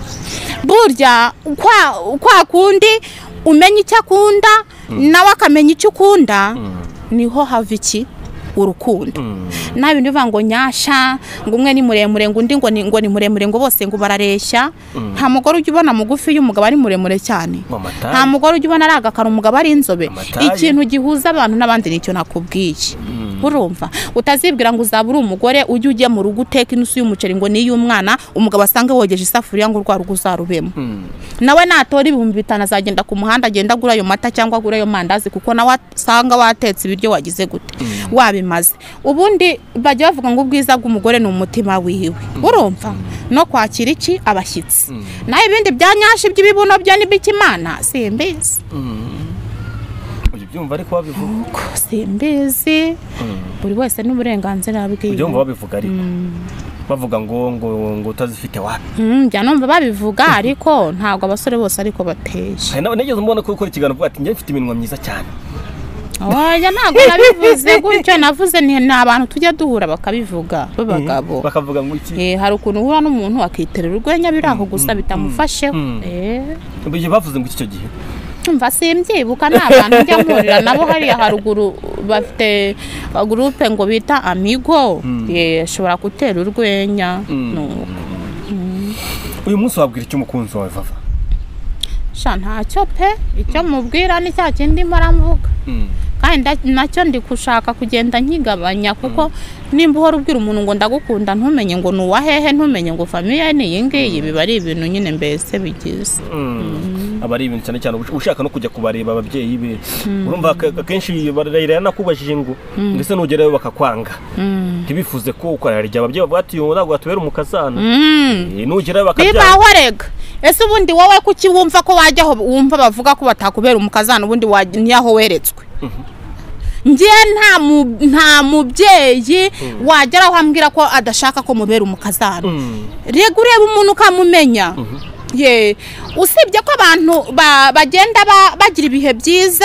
burya kwa kundi umenya icyo akunda nawe akamenya icyo ukunda niho hava iki urukundo nabi ndivuga ngo nyasha ngo umwe ni muremure ngo undi ngo ni muremure ngo bose ngo barareshya nta mugore ujya ubona mugufi y'umugabo ari muremure cyane nta mugore ujya ubona ari agakara umugabo ari inzobe ikintu gihuza abantu n'abandi nicyo nakubwiye urumva utazibwira ngo uzaba uri umugore ujye mu rugo uteka inusu y'umuceri ngo ni y'umwana umugabo asange wogeje isafuriya ngo rwa rugo uzarubemo nawe natora 500 azagenda ku muhanda agenda agura ayo mata cyangwa agura ayo mandazi kuko nawe asanga watetse ibiryo wagize gute wabimaze ubundi bajya bavuga ngo ubwiza bw'umugore ni umutima wiwe urumva no kwakira iki abashyitsi naho ibindi byanyashi by'ibibuno byo n'ibikimana simbizi byumva ariko babivuga simbizi buri wese n'uburenganzira bwiwe byumva babivuga ariko bavuga ngo utazifite wapi njya numva babivuga ariko ntabwo abasore bose ariko bateye nigeze mbona ko ukora ikiganiro ati njye mfite iminwa myiza cyane oya ntabwo nabivuze gutyo navuze ni abantu tujya duhura bakabivuga b'abagabo bakavuga ngo iki hari ukuntu uhura n'umuntu akiterera urwenya biraho gusa bitamufasheho ibyo bavuze ngo icyo gihe mva simbyibuka n'abantu njya mpurira nabo hariya haruguru bafite groupe ngo bita amigo ashobora gutera urwenya uyu munsi wabwira icyo umukunzi wawe Vava sha ntacyo pe icyo mubwira ni cya kindi maramuvuga kandi nacyo ndi gushaka kugenda nkigabanya kuko nimba uhora ubwira umuntu ngo ndagukunda ntumenye ngo ni uwahehe ntumenye ngo famiye ni iyi ngiyi biba ari ibintu nyine mbese bigize aba ari ibintu cyane cyane ushaka no kujya kubareba ababyeyi be urumva akenshi barayira nakubajije ngo ndetse nugerayo bakakwanga ntibifuze ko ukararya ababyeyi bavuga ati ntabwo watubera umukazana nugerayo bakabyanga bibaho rega ese ubundi wowe kuki wumva ko wajyaho wumva bavuga ko batakubera umukazana ubundi niyaho weretswe ngiye nta mubyeyi wageraho ambwira ko adashaka ko mubera umukazana rega ureba umuntu ukamumenya usibye ko abantu bagenda bagira ibihe byiza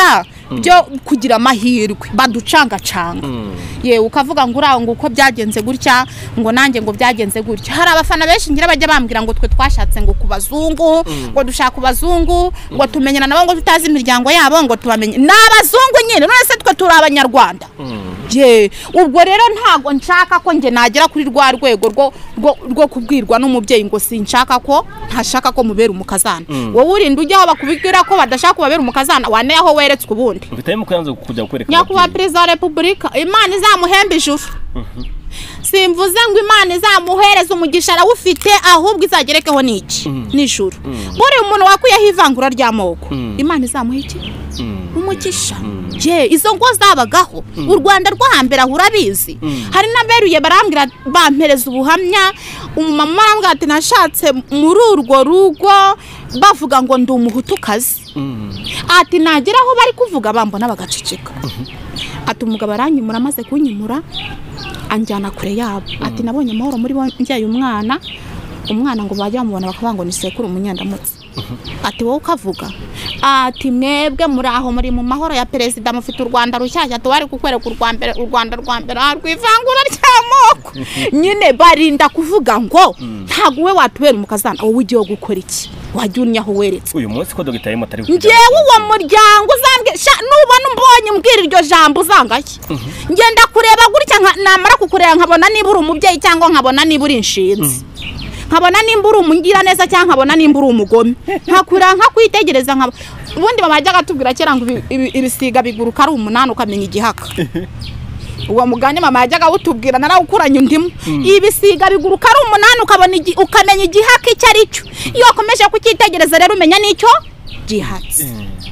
byo kugira amahirwe baducangacanga ye ukavuga ngo uraho ngo uko byagenze gutya ngo nanjye ngo byagenze gutya. Hari abafana benshi ngira bajya bambwira ngo twe twashatse ngo kubazungu ngo dushaka kubazungu ngo tumenyana nabo ngo tutazi imiryango yabo ngo tubamenye n'abazungu nyine none se twe turi abanyarwanda. Je ubwo rero ntago nshaka ko nge nagera kuri rwa rwego rwo kubwirwa n'umubyeyi ngo sinshaka ko ntashaka ko mubera umukazana. Wowe urinda ujyaho bakubwira ko badashaka kubabera umukazana wane aho weretswe ubundi bitaye mu kwanza kujya kwereka nyakubahwa perezida wa repubulika Imana izamuhembe ijuru. Simvuze ngo Imana izamuhereza umugisha arawufite ahubwo izagerekeho n'iki n'ijuru. Buri umuntu wakuyeho ivangura ry'amoko Imana izamuha iki umugisha. Je izo ngo zabagaho u Rwanda rwo hambere ahurabizi. Hari naberuye barambwira bampereza ubuhamya umumama arambwira ati nashatse muri urwo rugo bavuga ngo ndi umuhutukazi. Ati nageraho bari kuvuga bambona bagaceceka. Ati umugabo aranyimura amaze kunyimura anjyana kure yabo. Ati nabonye amahoro muri njyaye umwana ngo bajya bamubona bakavuga ngo ni sekuru umunyandamutsi. Ati wowe ukavuga ati mwebwe muri aho muri mu mahoro ya perezida mufite u Rwanda rushyashya tubari kukwereka u Rwanda rwivangura ry'amoko. Nyine barinda kuvuga ngo ntago we watubera umukazana wowe ugiye gukora iki wajya unyaho weretse. Uyu munsi ko Dr. Emma atari ngewe uwo muryango uzambwe nubona mbonye mbwira iryo jambo uzangaye ngenda kureba gutya namara kukureba nkabona niba uri umubyeyi cyangwa nkabona niba uri inshinzi nkabona nimba uri umugira neza cyangwa nkabona nimba uri umugome nkakura nkakwitegereza ubundi bamajyaga tubwira kera ngo ibisiga biguruka ari 8 ukamenya igihaka. Uwo mugani mama yajyaga utubwira narawukuranye ndimo ibisiga biguruka ari 8 ukabona ukamenya igihaka icyo ari cyo. Iyo wakomeje kucyitegereza rero umenya nicyo gihatse.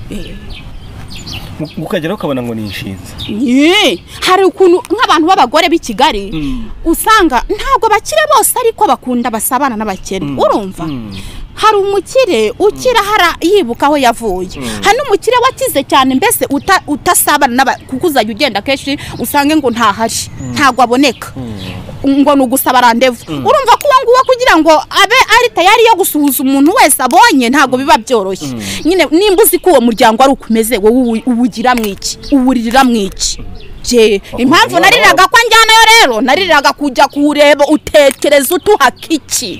Ukagera ukabona ngo ni inshinzi. Hari ukuntu nk'abantu b'abagore b'i Kigali usanga ntago bakire bose ariko bakunda basabana n'abakene. Urumva hari umukire ukira hara yibuka aho yavuye. Hari umukire wakize cyane mbese utasabana kuko uzajya ugenda keshi usange ngo ntahari ntago aboneka ngo nugusaba randevu. Urumva ko nguwa kugira ngo abe ari tayari yo gusuhuza umuntu wese abonye ntago biba byoroshye. Nyine nimba uzi ko uwo muryango ari ukumeze wowe ubugira mwiki uburirira mwiki. Je impamvu nariraga kwa njyanayo rero nariraga kujya kureba utekereza utuhakiki.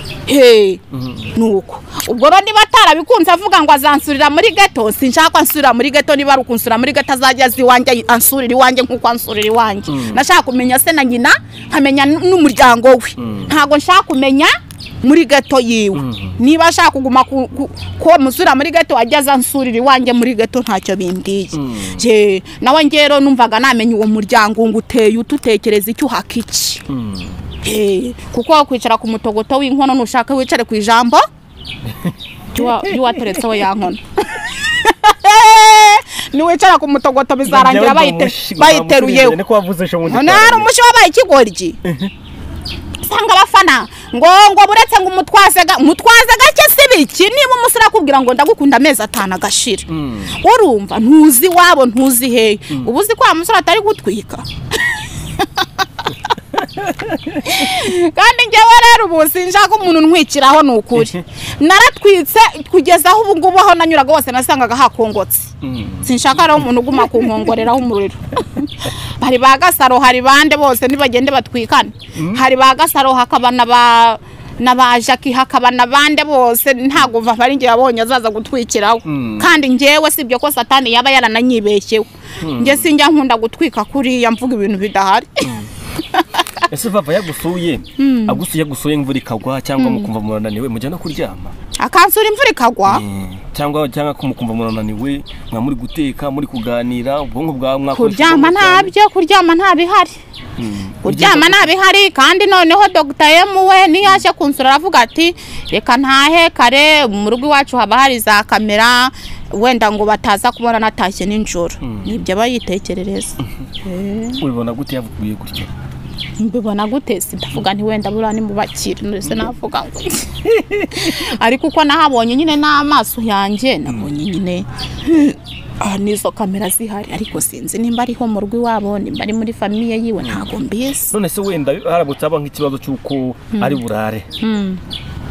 Nuko ubwo rero niba atarabikunze avuga ngo azansurira muri ghetto sinshaka ansura muri ghetto niba rukunsura muri ghetto azajya ziwanje ansurira iwanje nkuko ansurira iwanje. Nashaka kumenya se na nyina nkamenya n'umuryango we ntago nshaka kumenya muri ghetto yiwe. Niba ashaka kuguma ko musura muri ghetto ajyaza ansurira iwanje muri ghetto ntacyo bindiye. Je nawe ngero numvaga namenya uwo muryango nguteye ututekereza icyo hakiki. Kuko kwicara ku mutogoto w'inkono nushaka wicare ku ijambo wateretseho ya nkono. Ni wicara ku mutogoto bizarangira bayiteruyeho. Nari umushi wabaye ikigoryi. Sanga abafana ngo buretse ngo mutwaze gake sibiki niba umusira kubwira ngo ndagukunda amezi 5 agashira. Urumva ntuzi wabo ntuzi he ubuzi ko amusira atari gutwika. Kandi ngewe rero ubu sinshaka umuntu ntwikiraho nukuri naratwitse kugeza aho ubu ngubu aho nanyuraga hose nasangaga hakongotse. Sinshaka rero umuntu uguma kunkongoreraho umuriro. Bari bagasaro hari bande bose nibagende batwikana. Hari bagasaro hakaba n'abajaki hakaba nabande bose ntago bari ngiye abonye azaza gutwikiraho. Kandi ngewe sibyo ko satani yaba yarananyibeshyeho. Nge sinjya nkunda gutwika kuri yamvuga ibintu bidahari. Ese papa yagusuye yagusuye imvura ikagwa cyangwa mukumva murananiwe mujyana kuryama akansura imvura ikagwa cyangwa kumukumva murananiwe mwa muri guteka muri kuganira ubwonko bwa mwa kuryama ntabihari. Kuryama ntabihari kandi noneho Dr. Emma we niyashe kunsura aravuga ati reka ntahe kare mu rugo iwacu haba hari za kamera wenda ngo bataza kubona natashye ninjoro. Nibyo bayitekerereza. Ubibona gute yavuye gutyo? Mbibona gute ndavuga nti wenda burani mubakira nese navuga ngo ariko uko nahabonye nyine n'amaso yanjye nabonye nyine nizo kamera zihari ariko sinzi nimba ariho mu rugo iwabo nimba ari muri famiye yiwe ntago mbizi. None se wenda haramutse aba nk'ikibazo cyuko ari burare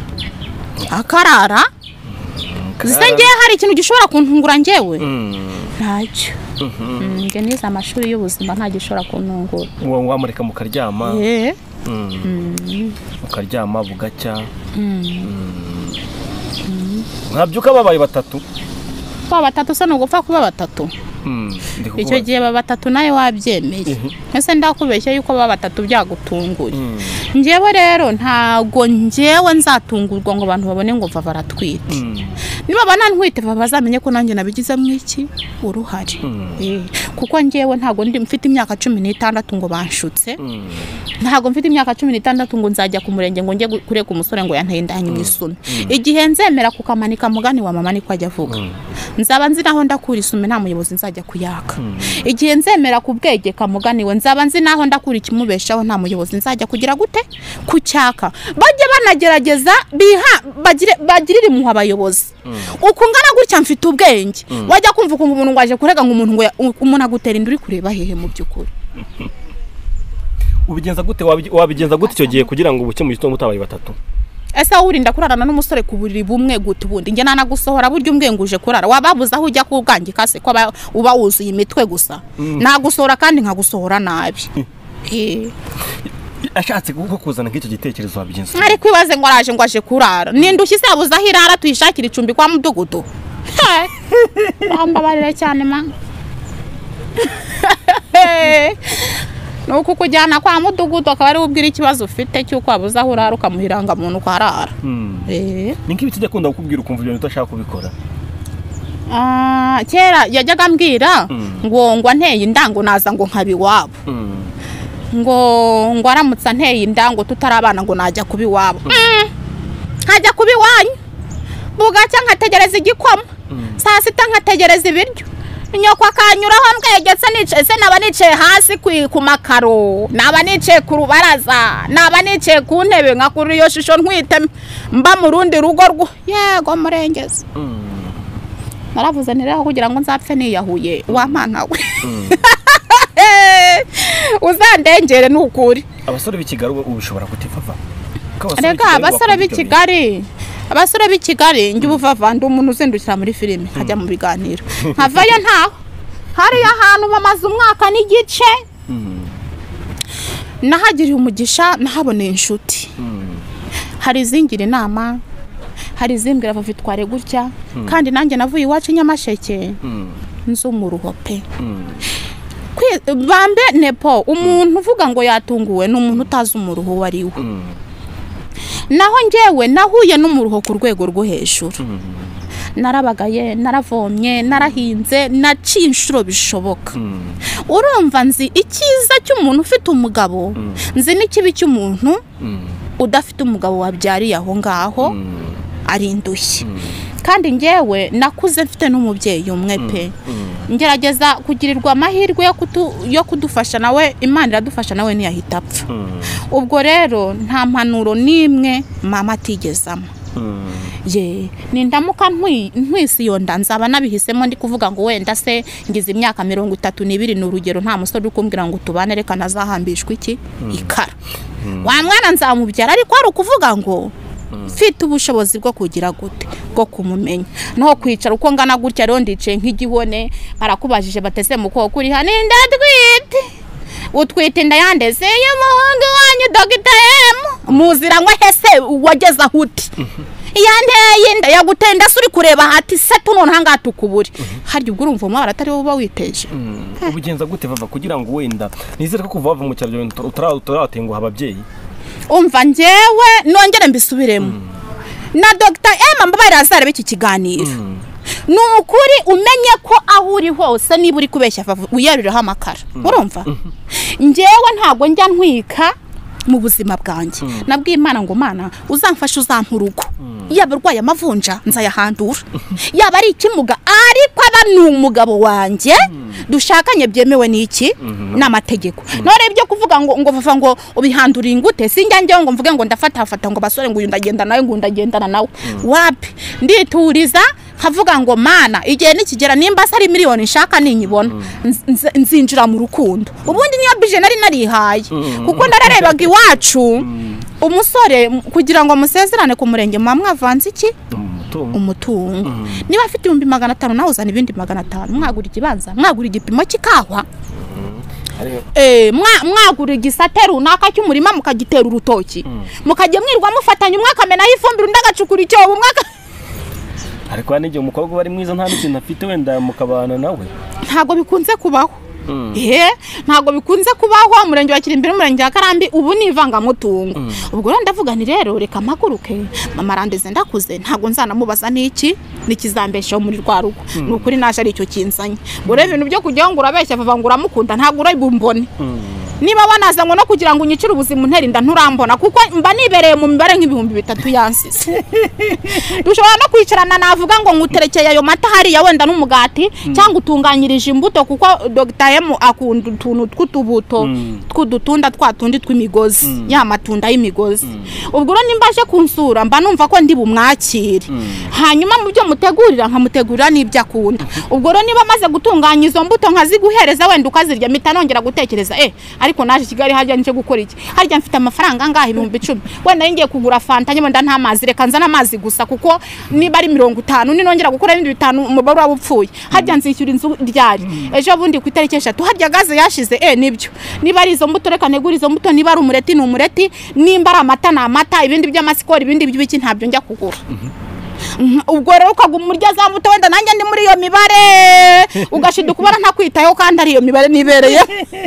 akarara zise ngiye hari ikintu gishobora kuntungura ngewe ntacyo njye nize amashuri y'ubuzima nta gishobora kuntungura uwo wamureka mukaryama ukaryama bugacya mwabyuka babaye batatu se nugupfa kuba batatu icyo gihe baba batatu nawe wabyemeye ese ndakubeshya yuko baba batatu byagutunguye njyewe rero ntago njyewe nzatungurwa ngo abantu babone ngo vava aratwite niba banantwite bazamenye ko nanjye nabigizemo iki uruhare kuko njyewe ntago ndi mfite imyaka 16 ngo banshutse ntago mfite imyaka 16 ngo nzajya ku murenge ngo njye kureka umusore ngo yanteye indanye mw'isume igihe nzemera kukamanika mugani wa mama niko ajya avuga nzaba nzi naho ndakura isume nta muyobozi nzajya kuyaka igihe nzemera kubwegeka mugani we nzaba nzi naho ndakura ikimubeshaho nta muyobozi nzajya kugira gute kucyaka bajye banagerageza bagirire mu abayobozi ukungana gutya mfite ubwenge wajya kumva umuntu ngwaje kurega ngo umuntu agutera induri kureba hehe mu byukuri ubigenza gute wabigenza gute icyo gihe kugira ngo ubuke mu gitondo utabaye batatu ese urinda kurarana n'umusore ku buriri bumwe gute bundi nge nanagusohora buryo umbwenguje kurara wababuza aho ujya kubwangi kase ko uba wuzuye imitwe gusa nagusohora kandi nkagusohora nabi ashatse kuzana nk'icyo gitekerezo wabigenza ari kwibaze ngo araje ngo aje kurara nindushye sabuza aho irara tuyishakira icumbi kwa mudugudu bambabarira cyane manga nuko kujyana kwa mudugudu akaba ari ubwira ikibazo ufite cyuko wabuza aho urara ukamuhiranga muntu kwarara ni nk'ibiti jya kunda kukubwira ukumva ibintu utashaka kubikora kera yajyaga ambwira ngo anteye indango naza ngo nkabiwabo ngo aramutse anteye indango tutarabana ngo najya kubiwabo nkajya kubiwanyu bugacya nkategereza igikoma saa sita nkategereza ibiryo nyoko akanyuraho mbwegetse nicaye se naba nicaye hasi ku makaro naba nicaye ku rubaraza naba nicaye ku ntebe nkakura iyo shusho ntwite mba mu rundi rugo yego murengeze naravuze niraho kugira ngo nzapfe niyahuye wamana we uzandengere n'ukuri abasore b'Ikigali ubishobora kutifava rega abasore b'Ikigali njye ubuvava ndi umuntu uzindukira muri filime hajya mu biganiro nkavayo ntaho hariya ahantu bamaze umwaka n'igice nahagiriye umugisha nahaboneye inshuti hari izingira inama hari izimbwira bavitware gutya kandi nanjye navuye iwacu Nyamasheke nzumuruho pe bambe nepo umuntu uvuga ngo yatunguwe n'umuntu utazi umuruho wariwe naho njyewe nahuye n'umuruho ku rwego rwo hejuru narabagaye naravomye narahinze naciye inshuro bishoboka urumva nzi icyiza cy'umuntu ufite umugabo nzi n'ikibi cy'umuntu udafite umugabo wabyariye aho ngaho ari indushyi kandi njyewe nakuze mfite n'umubyeyi umwe pe ngerageza kugirirwa amahirwe yo kudufasha nawe Imana iradufasha nawe ntiyahita apfa ubwo rero nta mpanuro n'imwe mama atigezamo nindamuka ntwisi iyo nda nzaba nabihisemo ndi kuvuga ngo wenda se ngize imyaka 32 ni urugero nta musore ukumbwira ngo tubane reka nazahambishwa iki ikara wa mwana nzamubyara ariko ari ukuvuga ngo mfite ubushobozi bwo kugira gute bwo kumumenya no kwicara uko ngana gutya rero ndice nk'igihone barakubajije batese mu koko uri hane ndatwite utwite ndayandeze y'umuhungu wanyu Dr. M muziranywe hese wageza huti yanteye inda yagutenda suri kureba hati se tuno ntanga tukuburi haryo ubwo urumva mwa baratari bo bawiteje ubugenza gute bava kugira ngo wenda nizere ko kuva mu cyaryo utaratenguha ababyeyi umva njyewe nongere mbisubiremo na Dr. M mbabarira azarebe iki kiganiro nukuri umenye ko aho uri hose niba uri kubeshya uyariraho amakara urumva njyewe ntago njya ntwika mu buzima bwanjye nabwiye Imana ngo Mana uzamfasha uzampurugo yaba urwaye amavunja nzayahandura yaba ari ikimuga ariko aba ni umugabo wanjye dushakanye byemewe n'iki n'amategeko none ibyo kuvuga ngo vava ngo ubihandura ingute sinjya njye ngo mvuge ngo ndafata ngo basore ngo ndagenda nawe ngo ndagendana nawe wapi ndituriza havuga ngo Mana igihe nikigera nimba sari miliyoni nshaka ninyibona nzinjira mu rukundo ubundi niyo bije nari narihaye kuko ndararebaga iwacu umusore kugira ngo musezerane ku murenge mwamwavanze iki umutungo niba afite 500 nawe uzana ibindi 500 mwagura ikibanza mwagura igipimo cy'ikawa mwagura igisate runaka cy'umurima mukagitera urutoki mukajya mwirwa mufatanya umwaka amenaho ifumbire undi agacukura icyobo umwaka ariko n'igihe umukobwa bari mwiza nta n'ikintu afite wenda mukabana nawe ntago bikunze kubaho ntago bikunze kubaho umurenge wa Kirimbere umurenge wa Karambi ubu ni ivangamutungo ubwo rero ndavuga ni rero reka maguruke mama Randeze ndakuze ntago nzanamubaza n'iki nikizambesha muri rwa rugo nukuri naje ari icyo kinzanye gore ibintu byo kujya ngo urabeshya vavangura mukunda ntago urayibumbone niba banazango no kugira ngo unyicire ubuzima unterinda nturambona kuko mba nibereye mu mibare nk'ibihumbi 3 yansise dushobora no kwicarana navuga ngo nguterekeye ayo mata hari ya wenda n'umugati cyangwa utunganyirije imbuto kuko Dr. M akunda utuntu tw'utubuto tw'udutunda twatundi tw'imigozi ya matunda y'imigozi ubwo rero nimbaje kunsura mba numva ko ndi bumwakire hanyuma mu byo mutegurira nkamutegurira n'ibyo akunda ubwo rero niba maze gutunganya izo mbuto nkaziguhereza wenda ukazirya mita nongera gutekereza ariko naje Kigali hajya nje gukora iki harya mfite amafaranga ngahe 10,000 wenda ngiye kugura fanta nyemo nda nta mazi reka nzana amazi gusa kuko niba ari 50 ninongera gukora ibindi 5 umubaro wabupfuye harya nzishyura inzu ryari ejo bundi ku itariki 3 harya gaze yashize nibyo niba ari izo mbuto reka negura izo mbuto niba ari umureti n'umureti nimba ari amata n'amata ibindi by'amasikori ibindi by'ibiki ntabyo njya kugura ubwo rero ukaguma urya za mbuto wenda nanjye ndi muri iyo mibare ugashiduka kubara nta kwitayeho kandi ari iyo mibare nibereye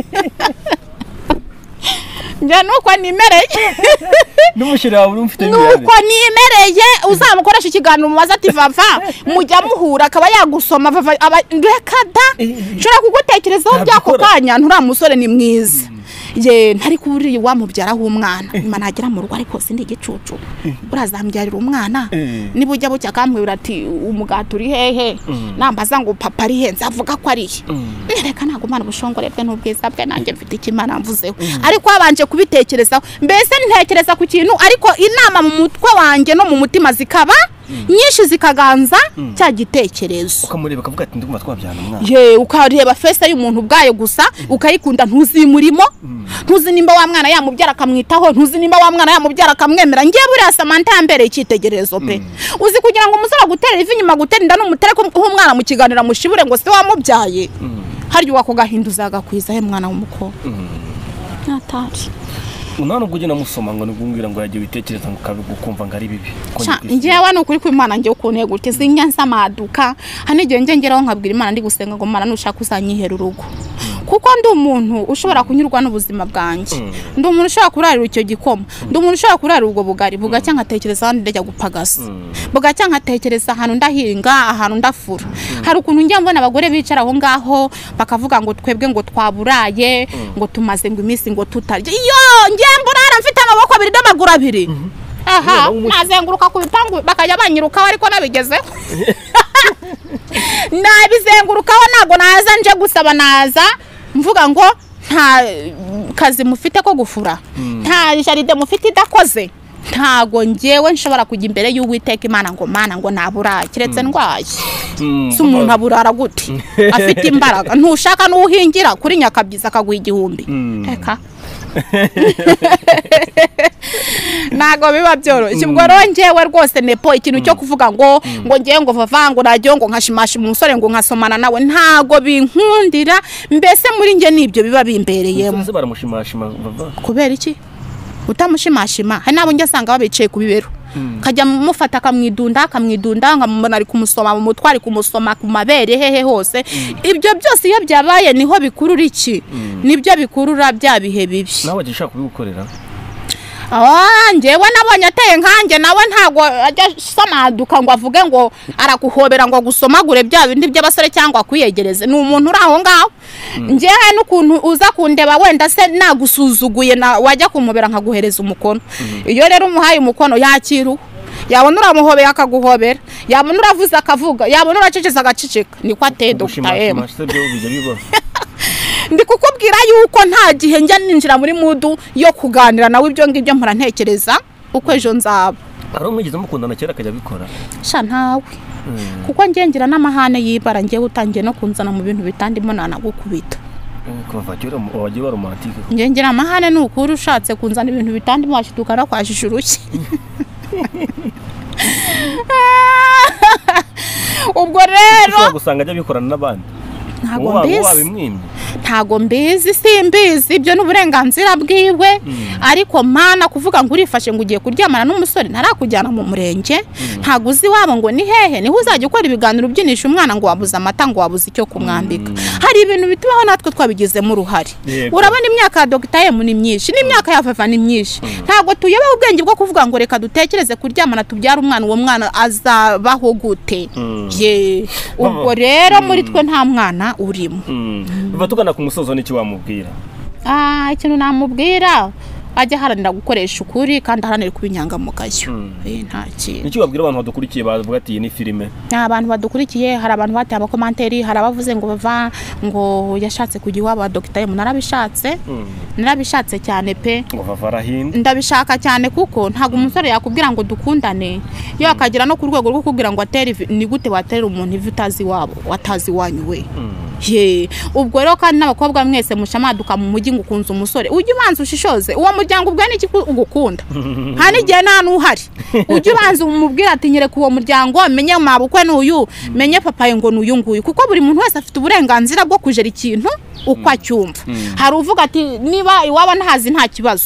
njya nuko nimereye n'umushira wawe umfite nuko nimereye uzamukoresha ikiganiro mubaza ati vava mujya muhura akaba yagusoma vava rekada nshobora kugutekerezaho byako kanya nturamusore ni mwiza ye ntari kuburi wamubyaraho umwana imana agira mu rugo ariko sindi gicucu urazambyarira umwana niba ujya bucya kamwira ati umugati uri hehe nambaza ngo papa ari he nzavuga ko ari nereka ntago umwana bushongore bwe n'ubwiza bwe nanjye mfite ikimana mvuzeho ariko abanje kubitekerezaho mbese ntekereza ku kintu ariko inama mu mutwe wanjye no mu mutima zikaba nyinshi zikaganza cya gitekerezo ukamureba kavuga ati ndumva twabyana umwana ukareba face y'umuntu bwayo gusa ukayikunda ntuzi murimo ntuzi nimba wa mwana yamubyara akamwitaho ntuzi nimba wa mwana yamubyara akamwemera ngiye buriya Samantha yambere ikitegerezo pe uzi kugira ngo umusore guterera ivi nyuma guterinda n'umutere ko umwana mu kiganira mushibure ngo se wamubyaye haryo wako gahinduza agakwiza he mwana w'umukobwa natari unana ubwo ugena musoma ngo nigumbwira ngo yagiye witekereza ngo kabukumva ngo ari bibi ngewe no kuri kw'Imana ngiye ukuntu yegute zinyansa maduka hanigeye ngeraho nkabwira Imana ndi gusenga ngo Mana nushaka uzanyihera urugo kuko ndi umuntu ushobora kunyurwa n'ubuzima bwanjye ndi umuntu ushobora kurarira icyo gikoma ndi umuntu ushobora kurarira ubwo bugari buga cyangwa atekereza handi ndajya gupagasa buga cyangwa atekereza ahantu ndahinga ahantu ndafura hari ukuntu njya mbona abagore bicara aho ngaho bakavuga ngo twebwe ngo twaburaye ngo tumaze ngo iminsi ngo tutarya mburara mfite amaboko 2 n'amaguru 2 aha nazenguruka ku bipangu bakajya banyirukaho ariko nabigezeho nabizengurukaho nago naza nje gusaba naza mvuga ngo nta kazi mufite ko gufura nta jaride mufite idakoze ntago ngewe nshobora kujya imbere y'Uwiteka Imana ngo Mana ngo nabura kiretse ndwaye umuntu aburara gute afite imbaraga ntushaka n'uhingira kuri Nyakabyiza akaguha 1,000 reka nago biba byoroshye ubwo rongewe rwose nepo ikintu cyo kuvuga ngo ngiye ngo vavango najyo ngo nkashimasha umusore ngo nkasomana nawe ntago binkundira mbese muri nge nibyo biba bimbereyemo baramushimashima vava kubera iki utamushimashima hari nabo njye asanga babicaye ku bibero kajya mufata akamwidunda nkamubona ari kumusoma mu mutwari kumusoma ku mabere hehe hose ibyo byose iyo byabaye niho bikurura iki nibyo bikurura bya bihe bibi nawe gishaka kubigukorera ngewe nabonye ateye nkanjye nawe ntago ajya samaduka ngo avuge ngo arakuhobera ngo gusomagure bya bindi by'abasore cyangwa kwiyegereze ni umuntu uri aho ngaho ngewe n'ukuntu uza kundeba wenda se nagusuzuguye na wajya kumubera nkaguhereza umukono iyo rero umuhaye umukono yakiru yabona uramuhobeye akaguhobera yabona uravuze akavuga yabona uraceceza agaceceka niko ateye Dr. M ndi kukubwira yuko nta gihe njya ninjira muri mudu yo kuganira nawe ibyo ngibyo mpora ntekereza uko ejo nzaba ari umwigize mukundana kera akajya bikora sha ntawe kuko ngengira n'amahane yibara ngiye utangiye no kunzana mu bintu bitandimo nanagukubita kuva wagiye wa romantique ngengira amahane n'ukuri ushatse kunzana ibintu bitandimo washiduka no kwashisha urushyi ubwo rero ushobora gusanga ajya bikorana n'abandi ntago mbizi simbizi ibyo n'uburenganzira bwiwe ariko mana kuvuga ngo urifashe ngo ugiye kuryamana n'umusore ntarakujyana mu murenge ntago uzi wabo ngo ni hehe niho uzajya ukora ibiganiro ubyinisha umwana ngo wabuze amata ngo wabuze icyo kumwambika hari ibintu bitubaho natwe twabigizemo uruhare urabona imyaka ya Dr. M ni myinshi n'imyaka ya Fafa ni myinshi ntago tuyobewe ubwenge bwo kuvuga ngo reka dutekereze kuryamana tubyara umwana uwo mwana azabaho gute ubwo rero muri twe nta mwana urimo biva tugana ku musozo n'iki wamubwira ikintu namubwira ajya haranira gukoresha ukuri kandi haranira kuba inyangamugayo nta kintu n'iki wabwira abantu badukurikiye bavuga ati iyi ni filime abantu badukurikiye hari abantu bateye abakomanteri hari abavuze ngo bava ngo yashatse kujya iwabo wa Dr. M narabishatse cyane pe ngo Vavarahinda ndabishaka cyane kuko ntago umusore yakubwira ngo dukundane yo akagira no ku rwego rwo kubwira ngo atere ni gute waterera umuntu ivi utazi iwabo watazi wanyu we ubwo rero kandi n'abakobwa mwese mushamaduka mu mujyi ngo ukunze umusore ujye ubanza ushishoze uwo muryango ubwo n'iki ugukunda nta n'igihe nta n'uhari ujye ubanza umubwira ati nyereka uwo muryango menye mabukwe n'uyu menye papa ngo n'uyu nguyu kuko buri muntu wese afite uburenganzira bwo kujera ikintu uko acyumva hari uvuga ati niba iwaba ntazi nta kibazo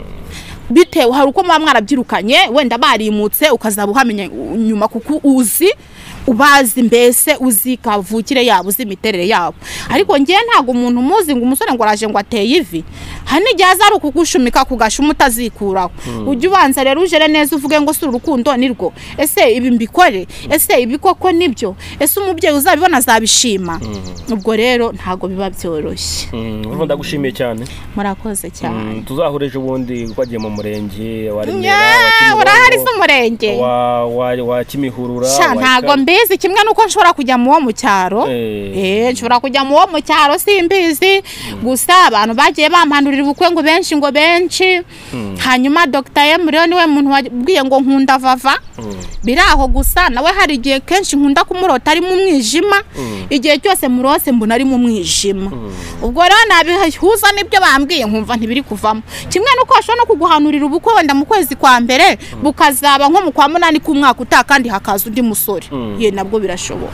bitewe hari uko muba mwarabyirukanye wenda barimutse ukazaba uhamenya nyuma kuko uzi ubazi mbese uzi kavukire yabo uzi imiterere yabo ariko ngiye ntago umuntu muzi ngo umusore ngo araje ngo ateye ivi hani ryaza ari ukugushumika kugasha umutazikuraho ujye ubanza rero ujere neza uvuge ngo si urukundo nirwo ese ibi mbikore ese ibi koko nibyo ese umubyeyi uzabibona azabishima ubwo rero ntago biba byoroshye ndagushimiye cyane murakoze cyane tuzahureje ubundi twagiye mu murenge wa urahari se umurenge wa Kimihurura ntago mbizi kimwe nuko nshobora kujya mu wo mu cyaro nshobora kujya mu wo mu cyaro simbizi gusa abantu bagiye bampanurira ubukwe ngo benshi hanyuma Dr. M rero niwe muntu wabwiye ngo nkunda Vava biraho gusa nawe hari igihe kenshi nkunda kumurota ari mu mwijima igihe cyose murose mbona ari mu mwijima ubwo rero nabihuza n'ibyo bambwiye nkumva ntibiri kuvamo kimwe nuko ashobora no kuguhanurira ubukwe wenda mu kwezi kwa mbere bukazaba nko mu kwa munani k'umwaka utaha kandi hakaza undi musore ye nabwo birashoboka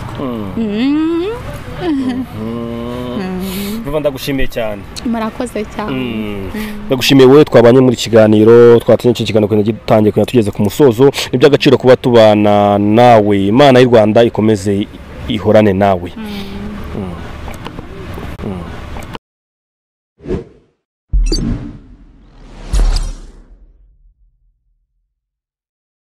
ndagushimiye cyane murakoze cyane ndagushimiye wowe twabanye muri kiganiro twatinye iki kiganiro kugenda gitangiye kugenda tugeze ku musozo n'iby'agaciro kuba tubana nawe Imana y'u Rwanda ikomeze ihorane nawe